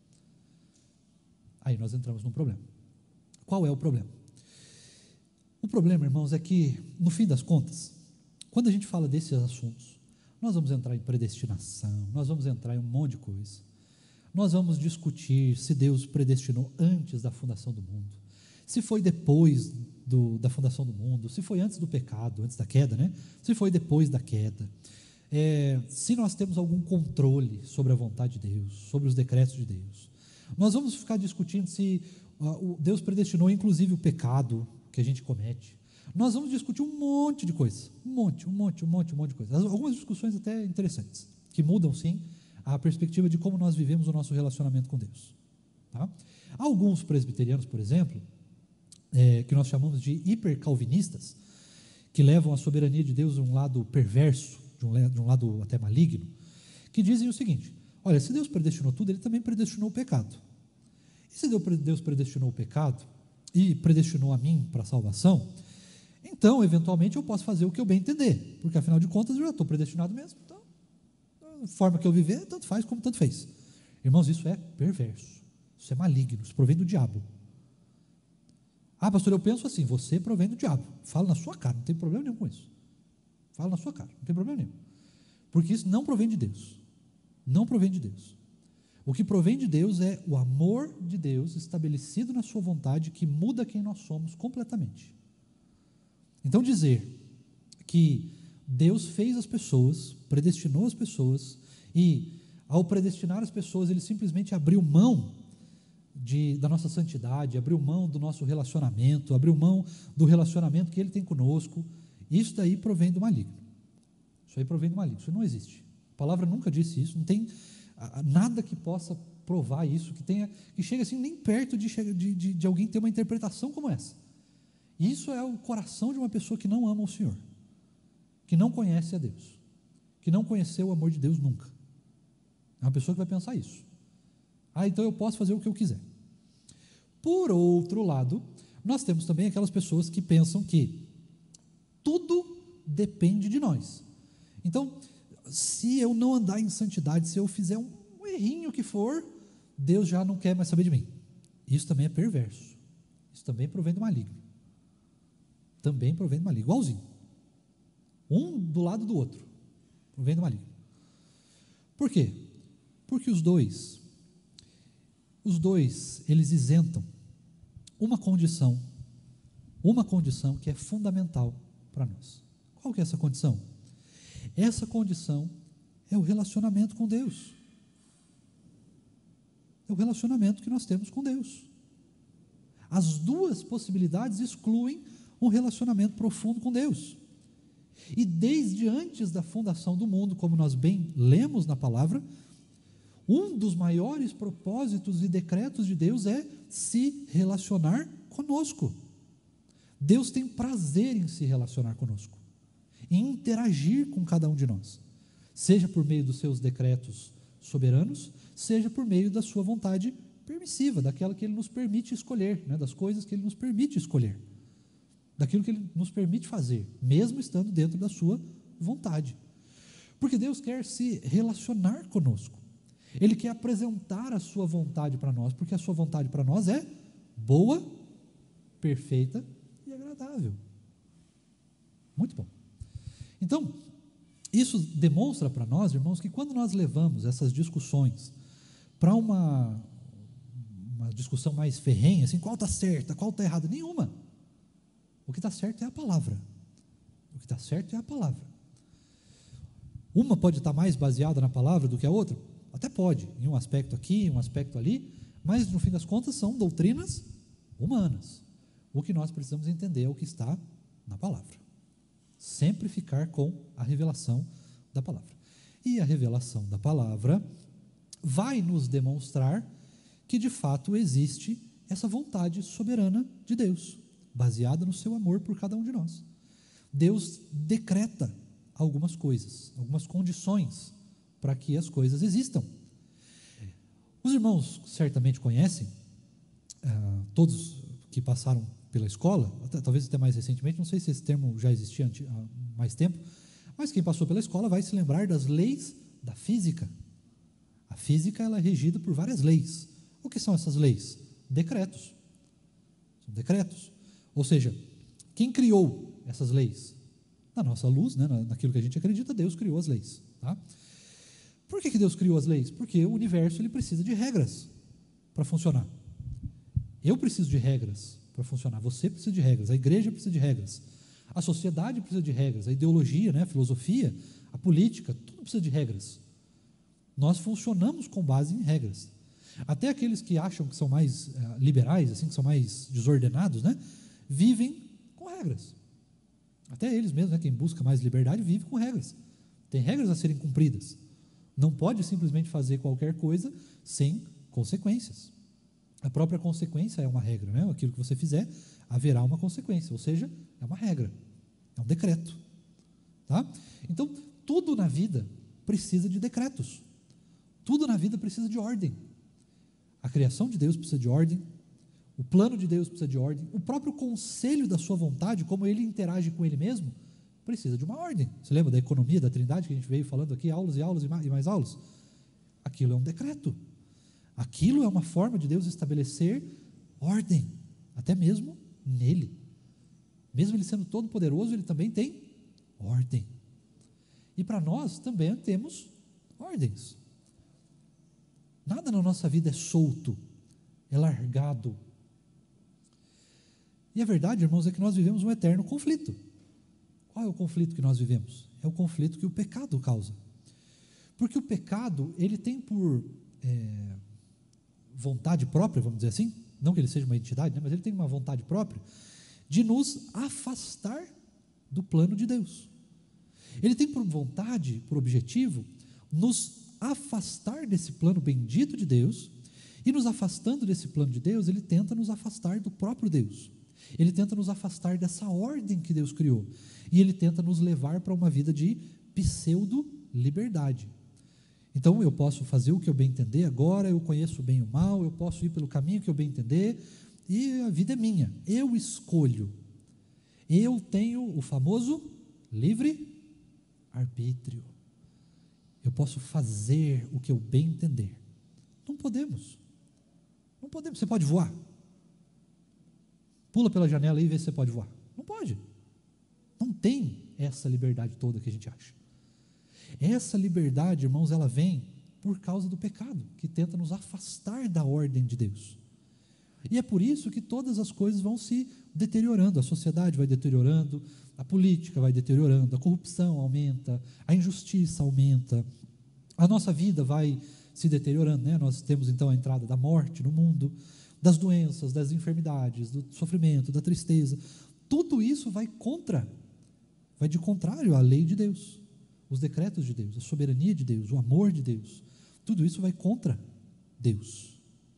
Aí nós entramos num problema. Qual é o problema? O problema, irmãos, é que, no fim das contas, quando a gente fala desses assuntos, nós vamos entrar em predestinação, nós vamos entrar em um monte de coisa. Nós vamos discutir se Deus predestinou antes da fundação do mundo, se foi depois do, da fundação do mundo, se foi antes do pecado, antes da queda, né? Se foi depois da queda, é, se nós temos algum controle sobre a vontade de Deus, sobre os decretos de Deus. Nós vamos ficar discutindo se uh, Deus predestinou inclusive o pecado que a gente comete. nós vamos discutir um monte de coisa, um monte, um monte, um monte, um monte de coisa. Algumas discussões até interessantes, que mudam, sim, a perspectiva de como nós vivemos o nosso relacionamento com Deus. Tá? Alguns presbiterianos, por exemplo, é, que nós chamamos de hipercalvinistas, que levam a soberania de Deus a um lado perverso, de um, de um lado até maligno, que dizem o seguinte: olha, se Deus predestinou tudo, Ele também predestinou o pecado. E se Deus predestinou o pecado e predestinou a mim para a salvação, então, eventualmente, eu posso fazer o que eu bem entender, porque, afinal de contas, eu já estou predestinado mesmo, então, a forma que eu viver, tanto faz como tanto fez. Irmãos, isso é perverso, isso é maligno, isso provém do diabo. Ah, pastor, eu penso assim, você provém do diabo, fala na sua cara, não tem problema nenhum com isso, fala na sua cara, não tem problema nenhum, porque isso não provém de Deus, não provém de Deus. O que provém de Deus é o amor de Deus estabelecido na sua vontade, que muda quem nós somos completamente. Então, dizer que Deus fez as pessoas, predestinou as pessoas, e ao predestinar as pessoas, Ele simplesmente abriu mão de, da nossa santidade, abriu mão do nosso relacionamento, abriu mão do relacionamento que Ele tem conosco, isso daí provém do maligno. Isso aí provém do maligno, isso não existe. A palavra nunca disse isso, não tem nada que possa provar isso, que, tenha, que chegue assim nem perto de, de, de, de alguém ter uma interpretação como essa. Isso é o coração de uma pessoa que não ama o Senhor, que não conhece a Deus, que não conheceu o amor de Deus nunca. É uma pessoa que vai pensar isso. Ah, então eu posso fazer o que eu quiser. Por outro lado, nós temos também aquelas pessoas que pensam que tudo depende de nós. Então, se eu não andar em santidade, se eu fizer um errinho que for, Deus já não quer mais saber de mim. Isso também é perverso. Isso também provém do maligno. Também provém do maligno, igualzinho. Um do lado do outro. Provém do maligno. Por quê? Porque os dois, os dois, eles isentam uma condição, uma condição que é fundamental para nós. Qual que é essa condição? Essa condição é o relacionamento com Deus. É o relacionamento que nós temos com Deus. As duas possibilidades excluem um relacionamento profundo com Deus. E desde antes da fundação do mundo, como nós bem lemos na palavra, um dos maiores propósitos e decretos de Deus é se relacionar conosco. Deus tem prazer em se relacionar conosco, em interagir com cada um de nós, seja por meio dos seus decretos soberanos, seja por meio da sua vontade permissiva, daquela que Ele nos permite escolher, né, das coisas que Ele nos permite escolher, daquilo que Ele nos permite fazer, mesmo estando dentro da sua vontade. Porque Deus quer se relacionar conosco, Ele quer apresentar a sua vontade para nós, porque a sua vontade para nós é boa, perfeita e agradável. Muito bom. Então, isso demonstra para nós, irmãos, que quando nós levamos essas discussões para uma, uma discussão mais ferrenha, assim, qual está certa, qual está errada? Nenhuma. O que está certo é a palavra. O que está certo é a palavra. Uma pode estar mais baseada na palavra do que a outra? Até pode, em um aspecto aqui, em um aspecto ali, mas no fim das contas são doutrinas humanas. O que nós precisamos entender é o que está na palavra. Sempre ficar com a revelação da palavra. E a revelação da palavra vai nos demonstrar que de fato existe essa vontade soberana de Deus, baseada no seu amor por cada um de nós. Deus decreta algumas coisas, algumas condições para que as coisas existam. Os irmãos certamente conhecem, ah, todos que passaram pela escola, até, talvez até mais recentemente, não sei se esse termo já existia há mais tempo, mas quem passou pela escola vai se lembrar das leis da física. A física ela é regida por várias leis. O que são essas leis? Decretos. São decretos. Ou seja, quem criou essas leis? Na nossa luz, né, naquilo que a gente acredita, Deus criou as leis. Tá? Por que que Deus criou as leis? Porque o universo ele precisa de regras para funcionar. Eu preciso de regras para funcionar, você precisa de regras, a igreja precisa de regras, a sociedade precisa de regras, a ideologia, né, a filosofia, a política, tudo precisa de regras. Nós funcionamos com base em regras. Até aqueles que acham que são mais uh, liberais, assim, que são mais desordenados, né, vivem com regras. Até eles mesmos, né, quem busca mais liberdade, vive com regras. Tem regras a serem cumpridas. Não pode simplesmente fazer qualquer coisa sem consequências. A própria consequência é uma regra, né? Aquilo que você fizer, haverá uma consequência, ou seja, é uma regra, é um decreto. Tá? Então, tudo na vida precisa de decretos. Tudo na vida precisa de ordem. A criação de Deus precisa de ordem, o plano de Deus precisa de ordem, o próprio conselho da sua vontade, como ele interage com ele mesmo, precisa de uma ordem. Você lembra da economia da Trindade que a gente veio falando aqui, aulas e aulas e mais, e mais aulas? Aquilo é um decreto. Aquilo é uma forma de Deus estabelecer ordem, até mesmo nele. Mesmo ele sendo todo poderoso, ele também tem ordem. E para nós também temos ordens. Nada na nossa vida é solto, é largado. E a verdade, irmãos, é que nós vivemos um eterno conflito. Qual é o conflito que nós vivemos? É o conflito que o pecado causa. Porque o pecado, ele tem por é, vontade própria, vamos dizer assim, não que ele seja uma entidade, né, mas ele tem uma vontade própria de nos afastar do plano de Deus. Ele tem por vontade, por objetivo, nos afastar desse plano bendito de Deus, e nos afastando desse plano de Deus, ele tenta nos afastar do próprio Deus. Ele tenta nos afastar dessa ordem que Deus criou, e ele tenta nos levar para uma vida de pseudo-liberdade. Então eu posso fazer o que eu bem entender, agora eu conheço o bem e o mal, eu posso ir pelo caminho que eu bem entender, e a vida é minha, eu escolho. Eu tenho o famoso livre-arbítrio. Eu posso fazer o que eu bem entender. Não podemos. Não podemos. Você pode voar? Pula pela janela aí e vê se você pode voar. Não pode. Não tem essa liberdade toda que a gente acha. Essa liberdade, irmãos, ela vem por causa do pecado, que tenta nos afastar da ordem de Deus. E é por isso que todas as coisas vão se deteriorando, a sociedade vai deteriorando, a política vai deteriorando, a corrupção aumenta, a injustiça aumenta, a nossa vida vai se deteriorando, né? Nós temos então a entrada da morte no mundo, das doenças, das enfermidades, do sofrimento, da tristeza, tudo isso vai contra, vai de contrário à lei de Deus, os decretos de Deus, a soberania de Deus, o amor de Deus, tudo isso vai contra Deus.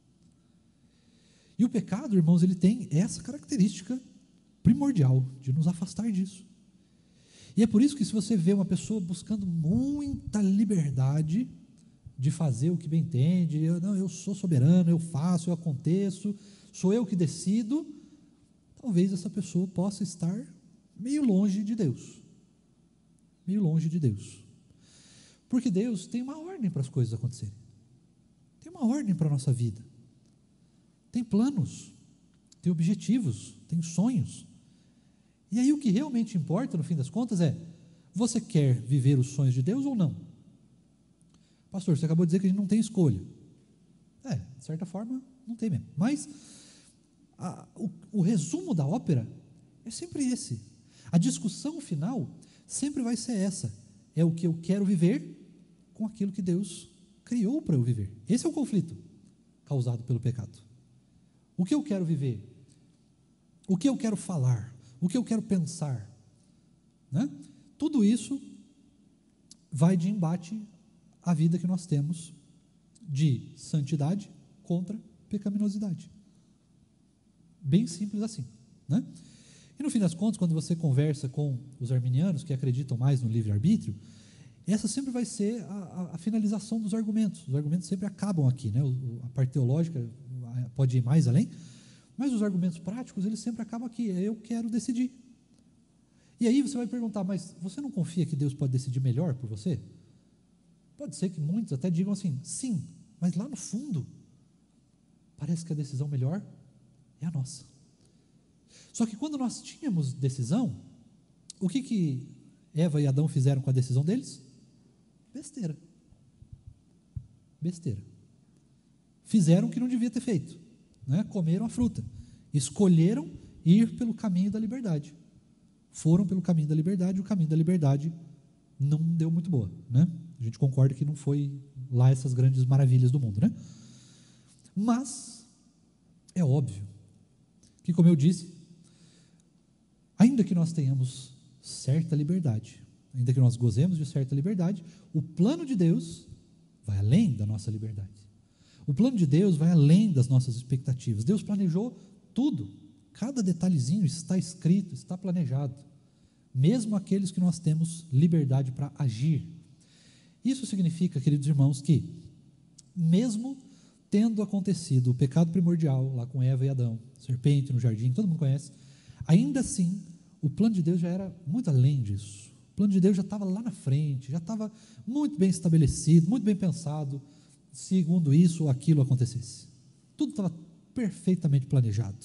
E o pecado, irmãos, ele tem essa característica primordial de nos afastar disso. E é por isso que se você vê uma pessoa buscando muita liberdade de fazer o que bem entende, eu, não, eu sou soberano, eu faço, eu aconteço, sou eu que decido, talvez essa pessoa possa estar meio longe de Deus. Meio longe de Deus. Porque Deus tem uma ordem para as coisas acontecerem. Tem uma ordem para a nossa vida. Tem planos, tem objetivos, tem sonhos. E aí o que realmente importa, no fim das contas, é: você quer viver os sonhos de Deus ou não? Pastor, você acabou de dizer que a gente não tem escolha. É, de certa forma, não tem mesmo. Mas a, o, o resumo da ópera é sempre esse. A discussão final sempre vai ser essa. É o que eu quero viver com aquilo que Deus criou para eu viver. Esse é o conflito causado pelo pecado. O que eu quero viver? O que eu quero falar? O que eu quero pensar? Né? Tudo isso vai de embate à vida que nós temos de santidade contra pecaminosidade. Bem simples assim. Né? E no fim das contas, quando você conversa com os arminianos, que acreditam mais no livre-arbítrio, essa sempre vai ser a, a, a finalização dos argumentos. Os argumentos sempre acabam aqui, né? o, a parte teológica pode ir mais além, mas os argumentos práticos, eles sempre acabam aqui, eu quero decidir. E aí você vai perguntar, mas você não confia que Deus pode decidir melhor por você? Pode ser que muitos até digam assim, sim, mas lá no fundo, parece que a decisão melhor é a nossa. Só que quando nós tínhamos decisão, o que que Eva e Adão fizeram com a decisão deles? Besteira. Besteira. Fizeram o que não devia ter feito, né? Comeram a fruta, escolheram ir pelo caminho da liberdade, foram pelo caminho da liberdade, o caminho da liberdade não deu muito boa, né? A gente concorda que não foi lá essas grandes maravilhas do mundo, né? Mas é óbvio que, como eu disse, ainda que nós tenhamos certa liberdade. Ainda que nós gozemos de certa liberdade, o plano de Deus vai além da nossa liberdade. O plano de Deus vai além das nossas expectativas. Deus planejou tudo. Cada detalhezinho está escrito, está planejado. Mesmo aqueles que nós temos liberdade para agir. Isso significa, queridos irmãos, que mesmo tendo acontecido o pecado primordial lá com Eva e Adão, serpente no jardim, todo mundo conhece, ainda assim, o plano de Deus já era muito além disso. O plano de Deus já estava lá na frente, já estava muito bem estabelecido, muito bem pensado, segundo isso ou aquilo acontecesse. Tudo estava perfeitamente planejado.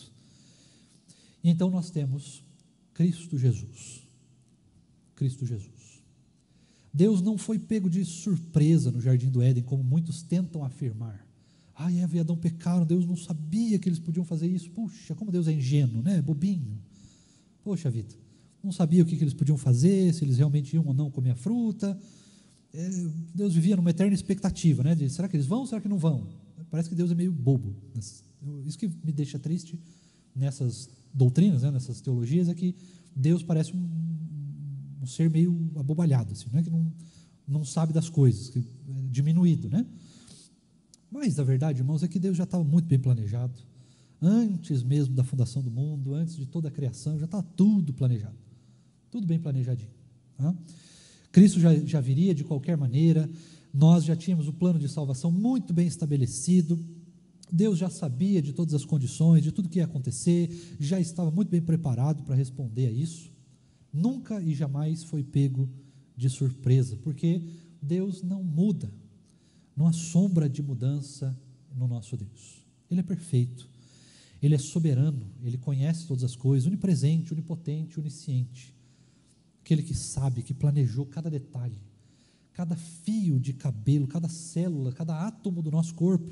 E então nós temos Cristo Jesus. Cristo Jesus. Deus não foi pego de surpresa no jardim do Éden, como muitos tentam afirmar. Ah, Eva e Adão pecaram, Deus não sabia que eles podiam fazer isso. Puxa, como Deus é ingênuo, né? Bobinho. Poxa vida, não sabia o que, que eles podiam fazer, se eles realmente iam ou não comer a fruta. É, Deus vivia numa eterna expectativa, né? De, será que eles vão ou será que não vão? Parece que Deus é meio bobo. Isso que me deixa triste nessas doutrinas, né? Nessas teologias, é que Deus parece um, um ser meio abobalhado, assim, né? Que não, não sabe das coisas, que é diminuído, né? Mas a verdade, irmãos, é que Deus já estava muito bem planejado. Antes mesmo da fundação do mundo, antes de toda a criação, já estava tudo planejado, tudo bem planejadinho. Tá? Cristo já, já viria de qualquer maneira, nós já tínhamos o plano de salvação muito bem estabelecido, Deus já sabia de todas as condições, de tudo que ia acontecer, já estava muito bem preparado para responder a isso, nunca e jamais foi pego de surpresa, porque Deus não muda, não há sombra de mudança no nosso Deus, Ele é perfeito, Ele é soberano, Ele conhece todas as coisas, onipresente, onipotente, onisciente, aquele que sabe, que planejou cada detalhe, cada fio de cabelo, cada célula, cada átomo do nosso corpo,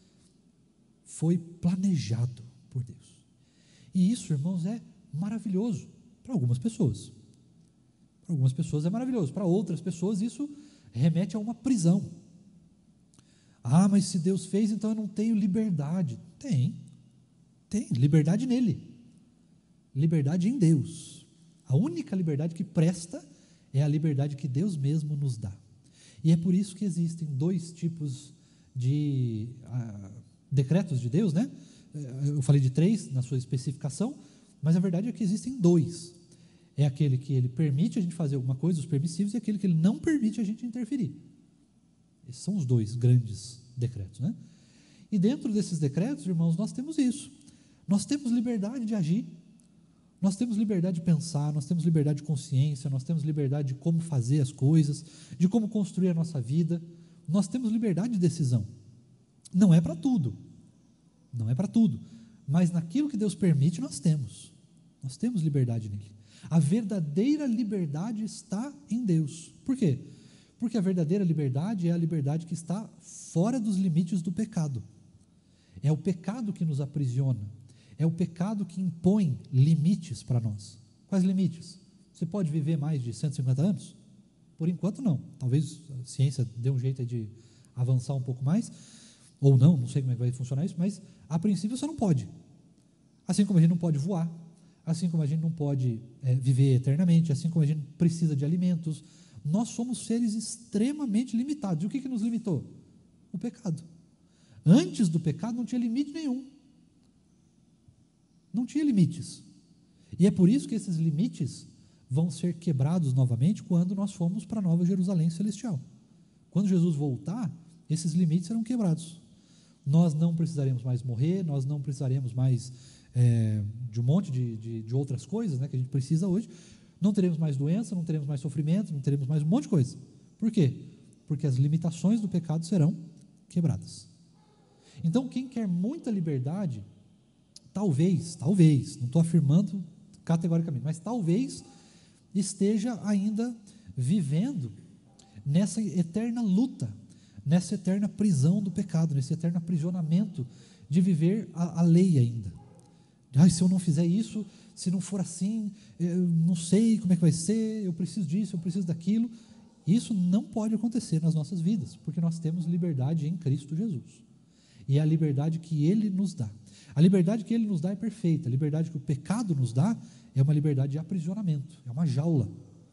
foi planejado por Deus. E isso, irmãos, é maravilhoso para algumas pessoas. Para algumas pessoas é maravilhoso, para outras pessoas isso remete a uma prisão. Ah, mas se Deus fez, então eu não tenho liberdade. Tem. Tem liberdade nele, liberdade em Deus. A única liberdade que presta é a liberdade que Deus mesmo nos dá. E é por isso que existem dois tipos de ah, decretos de Deus, né? Eu falei de três na sua especificação, mas a verdade é que existem dois. É aquele que ele permite a gente fazer alguma coisa, os permissivos, e aquele que ele não permite a gente interferir. Esses são os dois grandes decretos, né? E dentro desses decretos, irmãos, nós temos isso. Nós temos liberdade de agir, nós temos liberdade de pensar, nós temos liberdade de consciência, nós temos liberdade de como fazer as coisas, de como construir a nossa vida, nós temos liberdade de decisão. Não é para tudo, não é para tudo, mas naquilo que Deus permite nós temos, nós temos liberdade nele. A verdadeira liberdade está em Deus. Por quê? Porque a verdadeira liberdade é a liberdade que está fora dos limites do pecado. É o pecado que nos aprisiona. É o pecado que impõe limites para nós. Quais limites? Você pode viver mais de cento e cinquenta anos? Por enquanto não. Talvez a ciência dê um jeito de avançar um pouco mais, ou não, não sei como é que vai funcionar isso, mas a princípio você não pode. Assim como a gente não pode voar, assim como a gente não pode é, viver eternamente, assim como a gente precisa de alimentos, nós somos seres extremamente limitados. E o que, que nos limitou? O pecado. Antes do pecado não tinha limite nenhum. Não tinha limites. E é por isso que esses limites vão ser quebrados novamente quando nós formos para a Nova Jerusalém Celestial. Quando Jesus voltar, esses limites serão quebrados. Nós não precisaremos mais morrer, nós não precisaremos mais é, de um monte de, de, de outras coisas, né, que a gente precisa hoje. Não teremos mais doença, não teremos mais sofrimento, não teremos mais um monte de coisa. Por quê? Porque as limitações do pecado serão quebradas. Então, quem quer muita liberdade, talvez, talvez, não estou afirmando categoricamente, mas talvez esteja ainda vivendo nessa eterna luta, nessa eterna prisão do pecado, nesse eterno aprisionamento de viver a, a lei ainda. Ah, se eu não fizer isso, se não for assim, eu não sei como é que vai ser, eu preciso disso, eu preciso daquilo. Isso não pode acontecer nas nossas vidas, porque nós temos liberdade em Cristo Jesus. e é a liberdade que Ele nos dá. A liberdade que Ele nos dá é perfeita, a liberdade que o pecado nos dá é uma liberdade de aprisionamento, é uma jaula,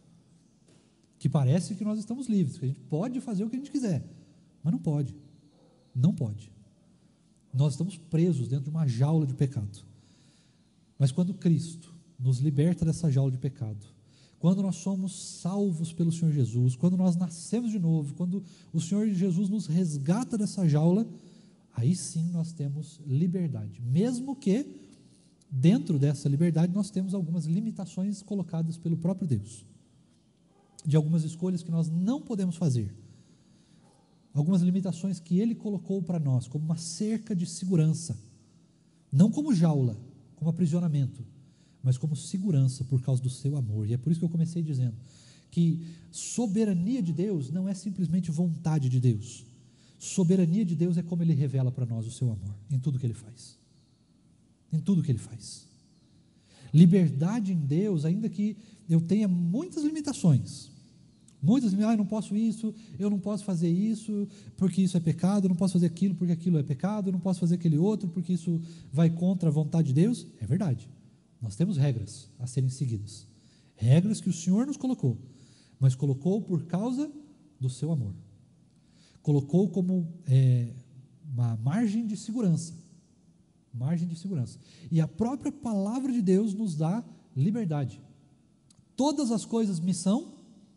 que parece que nós estamos livres, que a gente pode fazer o que a gente quiser, mas não pode, não pode. Nós estamos presos dentro de uma jaula de pecado. Mas quando Cristo nos liberta dessa jaula de pecado, quando nós somos salvos pelo Senhor Jesus, quando nós nascemos de novo, quando o Senhor Jesus nos resgata dessa jaula, aí sim nós temos liberdade, mesmo que dentro dessa liberdade nós temos algumas limitações colocadas pelo próprio Deus, de algumas escolhas que nós não podemos fazer, algumas limitações que Ele colocou para nós como uma cerca de segurança, não como jaula, como aprisionamento, mas como segurança por causa do seu amor. E é por isso que eu comecei dizendo que soberania de Deus não é simplesmente vontade de Deus. Soberania de Deus é como Ele revela para nós o seu amor, em tudo que Ele faz, em tudo que Ele faz. Liberdade em Deus, ainda que eu tenha muitas limitações, muitas, ah, eu não posso isso, eu não posso fazer isso, porque isso é pecado, eu não posso fazer aquilo, porque aquilo é pecado, eu não posso fazer aquele outro, porque isso vai contra a vontade de Deus. É verdade, nós temos regras a serem seguidas, regras que o Senhor nos colocou, mas colocou por causa do seu amor, colocou como é, uma margem de segurança, margem de segurança, e a própria palavra de Deus nos dá liberdade. Todas as coisas me são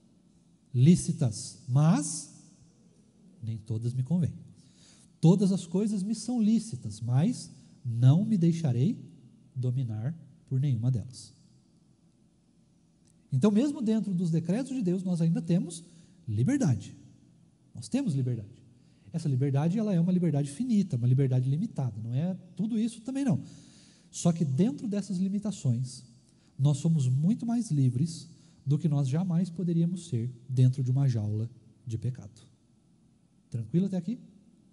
lícitas, mas nem todas me convêm. Todas as coisas me são lícitas, mas não me deixarei dominar por nenhuma delas. Então, mesmo dentro dos decretos de Deus, nós ainda temos liberdade. Nós temos liberdade. Essa liberdade, ela é uma liberdade finita, uma liberdade limitada, não é tudo isso também não. Só que dentro dessas limitações, nós somos muito mais livres do que nós jamais poderíamos ser dentro de uma jaula de pecado. Tranquilo até aqui?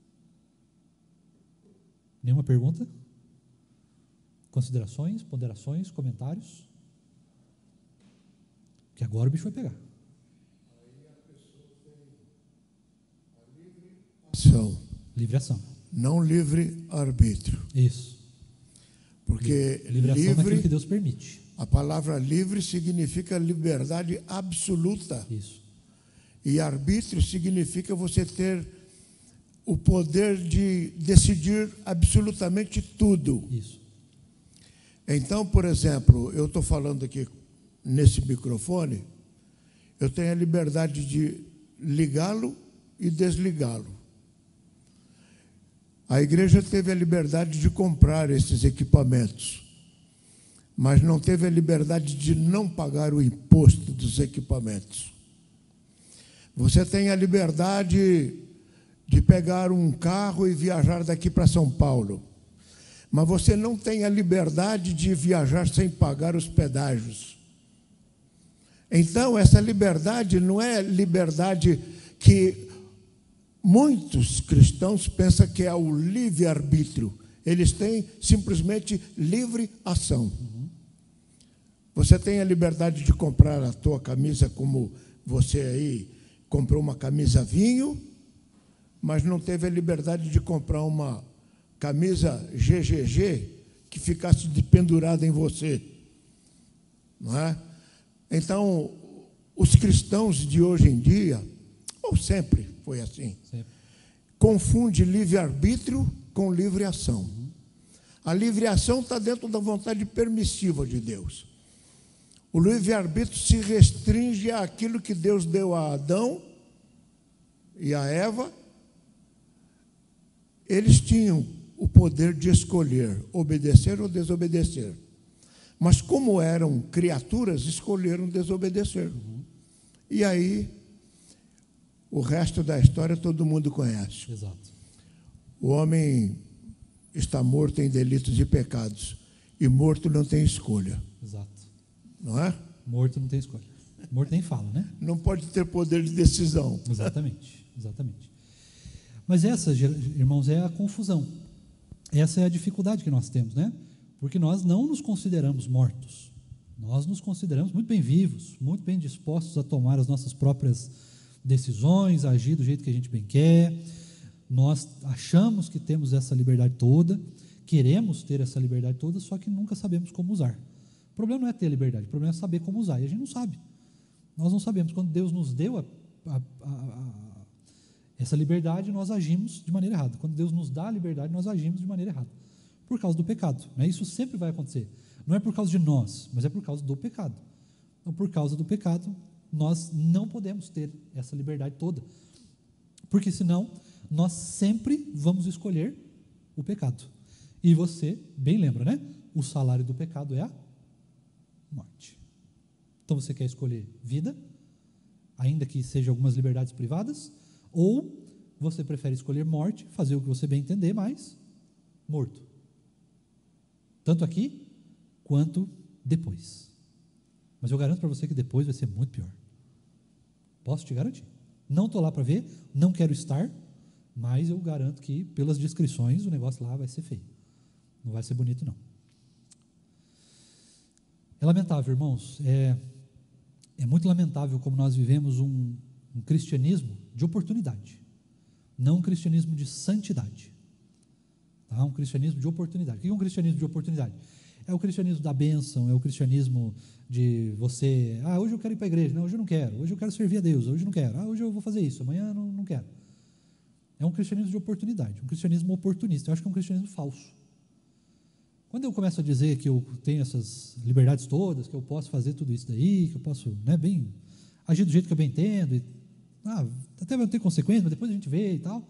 Nenhuma pergunta? Considerações, ponderações, comentários? Que agora o bicho vai pegar. Ação. Livre ação. Não livre arbítrio. Isso. Porque livre ação livre, naquilo que Deus permite. A palavra livre significa liberdade absoluta. Isso. E arbítrio significa você ter o poder de decidir absolutamente tudo. Isso. Então, por exemplo, eu estou falando aqui nesse microfone, eu tenho a liberdade de ligá-lo e desligá-lo. A igreja teve a liberdade de comprar esses equipamentos, mas não teve a liberdade de não pagar o imposto dos equipamentos. Você tem a liberdade de pegar um carro e viajar daqui para São Paulo, mas você não tem a liberdade de viajar sem pagar os pedágios. Então, essa liberdade não é liberdade que muitos cristãos pensam que é o livre-arbítrio. Eles têm simplesmente livre ação. Uhum. Você tem a liberdade de comprar a tua camisa, como você aí comprou uma camisa vinho, mas não teve a liberdade de comprar uma camisa G G G que ficasse pendurada em você. Não é? Então, os cristãos de hoje em dia, ou sempre foi assim, sempre, confunde livre-arbítrio com livre ação. Uhum. A livre ação está dentro da vontade permissiva de Deus. O livre-arbítrio se restringe àquilo que Deus deu a Adão e a Eva. Eles tinham o poder de escolher obedecer ou desobedecer. Mas como eram criaturas, escolheram desobedecer. Uhum. E aí, o resto da história todo mundo conhece. Exato. O homem está morto em delitos e pecados. E morto não tem escolha. Exato. Não é? Morto não tem escolha. Morto nem fala, né? Não pode ter poder de decisão. Exatamente, exatamente. Mas essa, irmãos, é a confusão. Essa é a dificuldade que nós temos, né? Porque nós não nos consideramos mortos. Nós nos consideramos muito bem vivos, muito bem dispostos a tomar as nossas próprias decisões, a agir do jeito que a gente bem quer. Nós achamos que temos essa liberdade toda, queremos ter essa liberdade toda, só que nunca sabemos como usar. O problema não é ter a liberdade, o problema é saber como usar, e a gente não sabe. Nós não sabemos. Quando Deus nos deu a, a, a, a, essa liberdade, nós agimos de maneira errada. Quando Deus nos dá a liberdade, nós agimos de maneira errada, por causa do pecado, né? Isso sempre vai acontecer. Não é por causa de nós, mas é por causa do pecado. Então, por causa do pecado, nós não podemos ter essa liberdade toda, porque senão nós sempre vamos escolher o pecado. E você bem lembra, né? O salário do pecado é a morte. Então você quer escolher vida, ainda que seja algumas liberdades privadas, ou você prefere escolher morte, fazer o que você bem entender, mas morto. Tanto aqui, quanto depois. Mas eu garanto para você que depois vai ser muito pior. Posso te garantir. Não estou lá para ver, não quero estar, mas eu garanto que, pelas descrições, o negócio lá vai ser feio. Não vai ser bonito, não. É lamentável, irmãos. É, é muito lamentável como nós vivemos um, um cristianismo de oportunidade, não um cristianismo de santidade. Tá? Um cristianismo de oportunidade. O que é um cristianismo de oportunidade? É o cristianismo da bênção, é o cristianismo de você, ah, hoje eu quero ir para a igreja, não, hoje eu não quero, hoje eu quero servir a Deus, hoje eu não quero, ah, hoje eu vou fazer isso, amanhã eu não, não quero. É um cristianismo de oportunidade, um cristianismo oportunista. Eu acho que é um cristianismo falso. Quando eu começo a dizer que eu tenho essas liberdades todas, que eu posso fazer tudo isso daí, que eu posso, né, bem, agir do jeito que eu bem entendo, e, ah, até vai ter consequências, mas depois a gente vê e tal,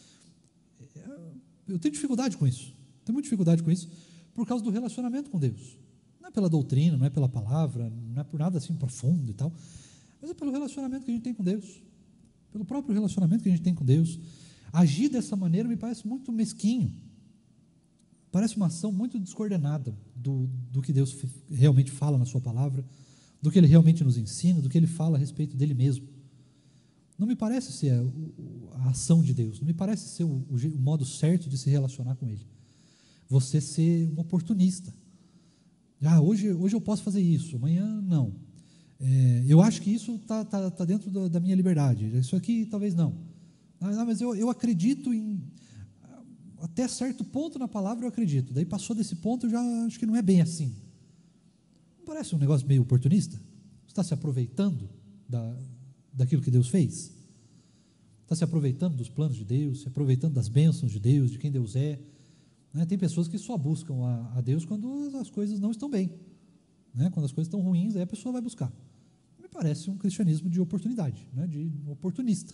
eu tenho dificuldade com isso, tenho muita dificuldade com isso, por causa do relacionamento com Deus. Não é pela doutrina, não é pela palavra, não é por nada assim profundo e tal, mas é pelo relacionamento que a gente tem com Deus, pelo próprio relacionamento que a gente tem com Deus. Agir dessa maneira me parece muito mesquinho, parece uma ação muito descoordenada do, do que Deus realmente fala na sua palavra, do que Ele realmente nos ensina, do que Ele fala a respeito dEle mesmo. Não me parece ser a, a ação de Deus, não me parece ser o, o, o modo certo de se relacionar com Ele. Você ser um oportunista. Ah, hoje, hoje eu posso fazer isso, amanhã não. É, eu acho que isso está tá, tá dentro da, da minha liberdade, isso aqui talvez não. Ah, mas eu, eu acredito em... Até certo ponto na palavra eu acredito, daí passou desse ponto eu já acho que não é bem assim. Não parece um negócio meio oportunista? Você está se aproveitando da, daquilo que Deus fez? Está se aproveitando dos planos de Deus, se aproveitando das bênçãos de Deus, de quem Deus é, né? Tem pessoas que só buscam a, a Deus quando as coisas não estão bem, né? Quando as coisas estão ruins, aí a pessoa vai buscar. Me parece um cristianismo de oportunidade, né? De oportunista.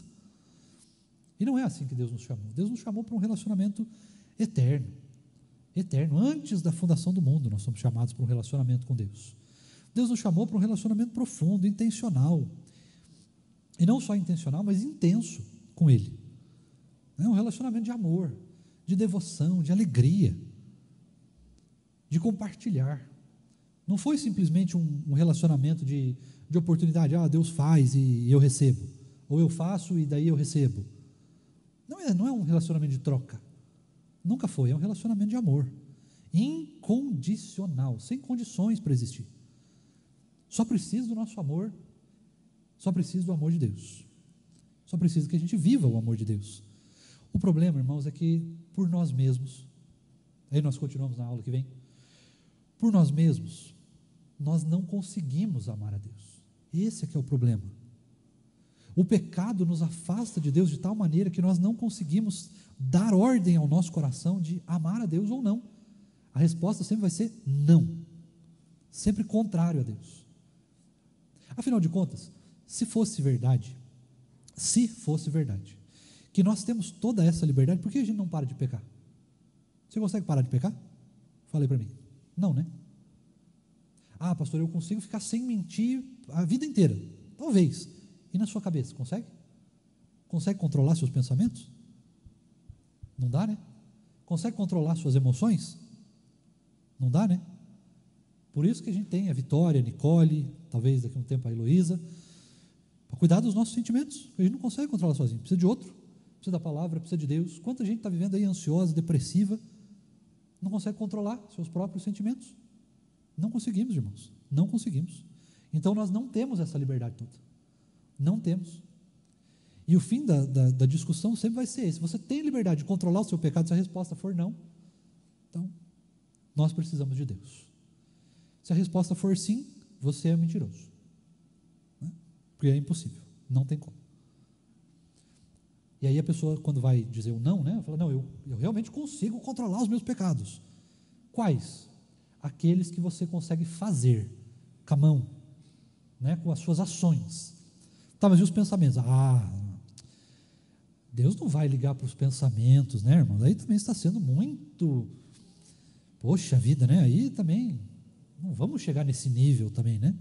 E não é assim que Deus nos chamou. Deus nos chamou para um relacionamento eterno. Eterno. Antes da fundação do mundo, nós somos chamados para um relacionamento com Deus. Deus nos chamou para um relacionamento profundo, intencional. E não só intencional, mas intenso com Ele. É um relacionamento de amor, de devoção, de alegria, de compartilhar. Não foi simplesmente um, um relacionamento de, de oportunidade. Ah, Deus faz e eu recebo. Ou eu faço e daí eu recebo. Não é, não é um relacionamento de troca. Nunca foi, é um relacionamento de amor. Incondicional, sem condições para existir. Só precisa do nosso amor, só precisa do amor de Deus. Só precisa que a gente viva o amor de Deus. O problema, irmãos, é que por nós mesmos, aí nós continuamos na aula que vem, por nós mesmos, nós não conseguimos amar a Deus. Esse é que é o problema. O pecado nos afasta de Deus de tal maneira que nós não conseguimos dar ordem ao nosso coração de amar a Deus ou não. A resposta sempre vai ser não, sempre contrário a Deus. Afinal de contas, se fosse verdade, se fosse verdade, que nós temos toda essa liberdade, por que a gente não para de pecar? Você consegue parar de pecar? Falei para mim. Não, né? Ah, pastor, eu consigo ficar sem mentir a vida inteira. Talvez. E na sua cabeça, consegue? Consegue controlar seus pensamentos? Não dá, né? Consegue controlar suas emoções? Não dá, né? Por isso que a gente tem a Vitória, a Nicole, talvez daqui a um tempo a Heloísa, para cuidar dos nossos sentimentos, a gente não consegue controlar sozinho, precisa de outro, precisa da palavra, precisa de Deus. Quanta gente está vivendo aí ansiosa, depressiva, não consegue controlar seus próprios sentimentos? Não conseguimos, irmãos, não conseguimos. Então nós não temos essa liberdade toda. Não temos. E o fim da, da, da discussão sempre vai ser esse. Você tem liberdade de controlar o seu pecado? Se a resposta for não, então nós precisamos de Deus. Se a resposta for sim, você é mentiroso, né? Porque é impossível, não tem como. E aí a pessoa, quando vai dizer o não, né, fala, não, eu, eu realmente consigo controlar os meus pecados. Quais? Aqueles que você consegue fazer com a mão, né, com as suas ações. Tá, mas e os pensamentos? Ah, Deus não vai ligar para os pensamentos, né, irmão? Aí também está sendo muito, poxa vida, né? Aí também, não vamos chegar nesse nível também, né?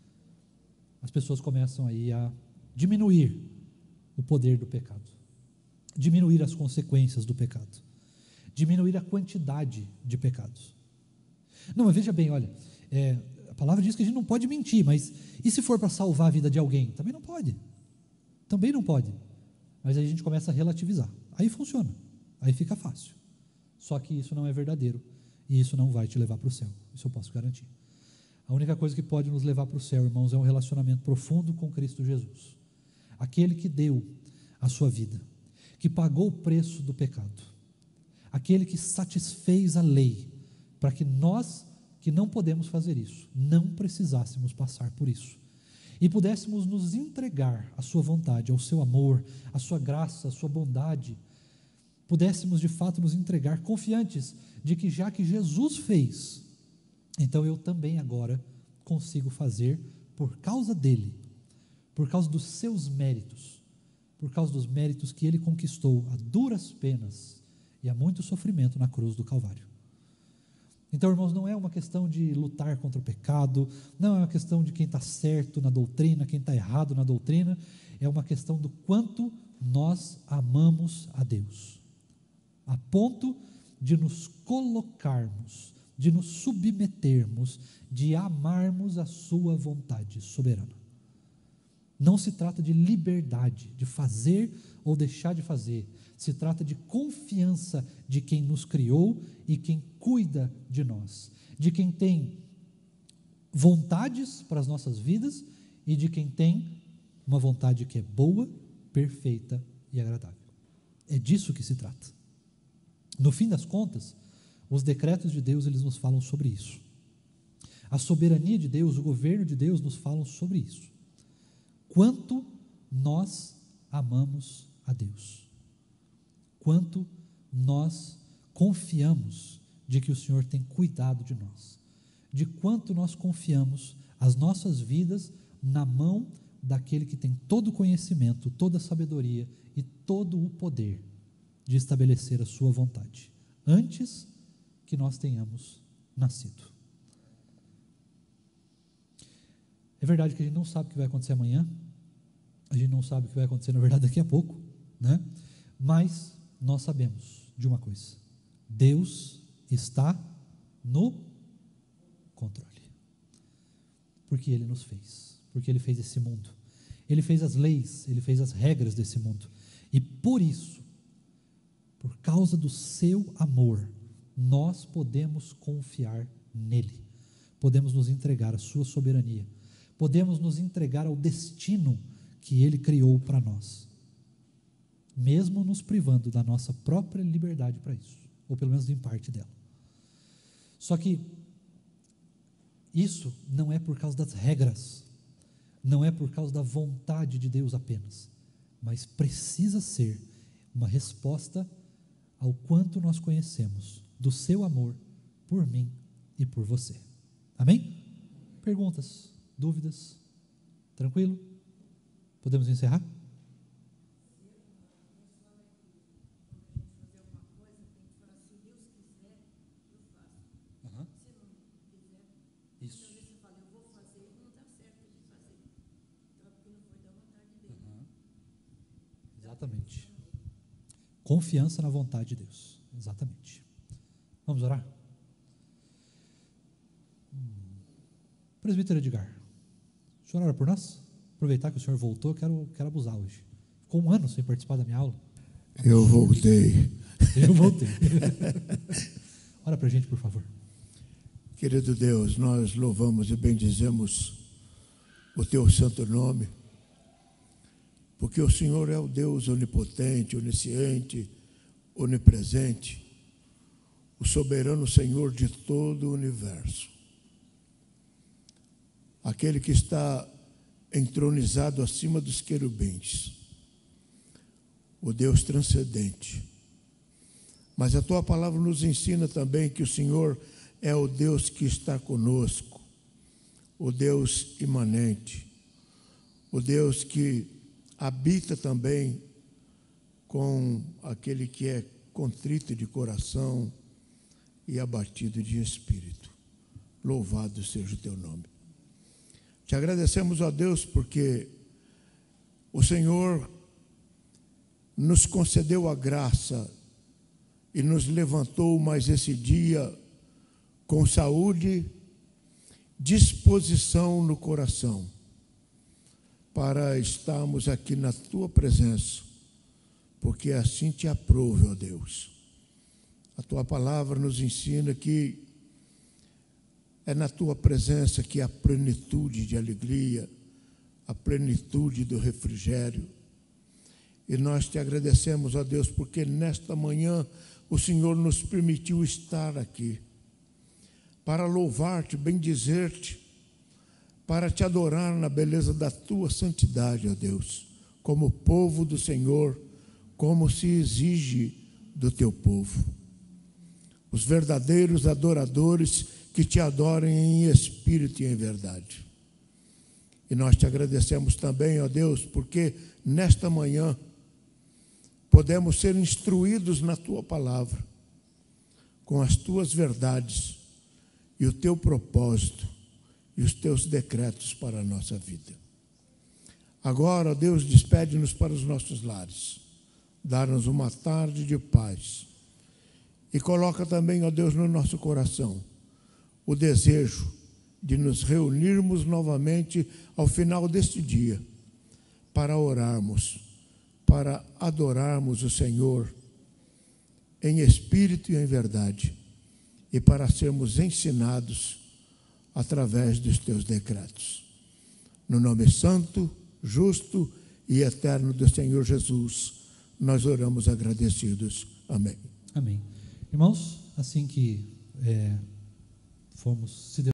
As pessoas começam aí a diminuir o poder do pecado, diminuir as consequências do pecado, diminuir a quantidade de pecados. Não, mas veja bem, olha, é, a palavra diz que a gente não pode mentir, mas e se for para salvar a vida de alguém? Também não pode, também não pode. Mas aí a gente começa a relativizar, aí funciona, aí fica fácil. Só que isso não é verdadeiro, e isso não vai te levar para o céu, isso eu posso garantir. A única coisa que pode nos levar para o céu, irmãos, é um relacionamento profundo com Cristo Jesus, aquele que deu a sua vida, que pagou o preço do pecado, aquele que satisfez a lei, para que nós, que não podemos fazer isso, não precisássemos passar por isso, e pudéssemos nos entregar à sua vontade, ao seu amor, à sua graça, à sua bondade, pudéssemos de fato nos entregar confiantes de que já que Jesus fez, então eu também agora consigo fazer por causa dele, por causa dos seus méritos, por causa dos méritos que ele conquistou a duras penas e a muito sofrimento na cruz do Calvário. Então, irmãos, não é uma questão de lutar contra o pecado, não é uma questão de quem está certo na doutrina, quem está errado na doutrina, é uma questão do quanto nós amamos a Deus, a ponto de nos colocarmos, de nos submetermos, de amarmos a sua vontade soberana. Não se trata de liberdade, de fazer ou deixar de fazer, se trata de confiança de quem nos criou e quem cuida de nós, de quem tem vontades para as nossas vidas e de quem tem uma vontade que é boa, perfeita e agradável. É disso que se trata. No fim das contas, os decretos de Deus, eles nos falam sobre isso. A soberania de Deus, o governo de Deus nos falam sobre isso. Quanto nós amamos a Deus. Quanto nós confiamos de que o Senhor tem cuidado de nós. De quanto nós confiamos as nossas vidas na mão daquele que tem todo o conhecimento, toda a sabedoria e todo o poder de estabelecer a sua vontade, antes que nós tenhamos nascido. É verdade que a gente não sabe o que vai acontecer amanhã, a gente não sabe o que vai acontecer, na verdade, daqui a pouco, né? Mas nós sabemos de uma coisa: Deus está no controle, porque Ele nos fez, porque Ele fez esse mundo, Ele fez as leis, Ele fez as regras desse mundo, e por isso, por causa do seu amor, nós podemos confiar nele, podemos nos entregar à sua soberania, podemos nos entregar ao destino que Ele criou para nós, mesmo nos privando da nossa própria liberdade para isso, ou pelo menos em parte dela. Só que isso não é por causa das regras, não é por causa da vontade de Deus apenas, mas precisa ser uma resposta ao quanto nós conhecemos do seu amor por mim e por você. Amém? Perguntas, dúvidas? Tranquilo? Podemos encerrar? Uhum. Isso. Uhum. Exatamente. Confiança na vontade de Deus. Exatamente. Vamos orar? Hum. Presbítero Edgar, o senhor ora por nós? Aproveitar que o senhor voltou, eu quero, quero abusar hoje. Ficou um ano sem participar da minha aula. Eu voltei. Eu voltei. Ora para a gente, por favor. Querido Deus, nós louvamos e bendizemos o Teu santo nome, porque o Senhor é o Deus onipotente, onisciente, onipresente, o soberano Senhor de todo o universo, aquele que está entronizado acima dos querubins, o Deus transcendente. Mas a tua palavra nos ensina também que o Senhor é o Deus que está conosco, o Deus imanente, o Deus que habita também com aquele que é contrito de coração e abatido de espírito. Louvado seja o teu nome. Te agradecemos, ó Deus, porque o Senhor nos concedeu a graça e nos levantou mais esse dia com saúde, disposição no coração, para estarmos aqui na tua presença, porque assim te aprove, ó Deus. A tua palavra nos ensina que é na tua presença que há plenitude de alegria, a plenitude do refrigério. E nós te agradecemos, ó Deus, porque nesta manhã o Senhor nos permitiu estar aqui para louvar-te, bendizer-te, para te adorar na beleza da tua santidade, ó Deus, como povo do Senhor, como se exige do teu povo. Os verdadeiros adoradores que te adorem em espírito e em verdade. E nós te agradecemos também, ó Deus, porque nesta manhã podemos ser instruídos na tua palavra, com as tuas verdades e o teu propósito e os teus decretos para a nossa vida. Agora, ó Deus, despede-nos para os nossos lares, dá-nos uma tarde de paz e coloca também, ó Deus, no nosso coração o desejo de nos reunirmos novamente ao final deste dia para orarmos, para adorarmos o Senhor em espírito e em verdade e para sermos ensinados através dos teus decretos. No nome santo, justo e eterno do Senhor Jesus, nós oramos agradecidos. Amém. Amém. Irmãos, assim que é, fomos se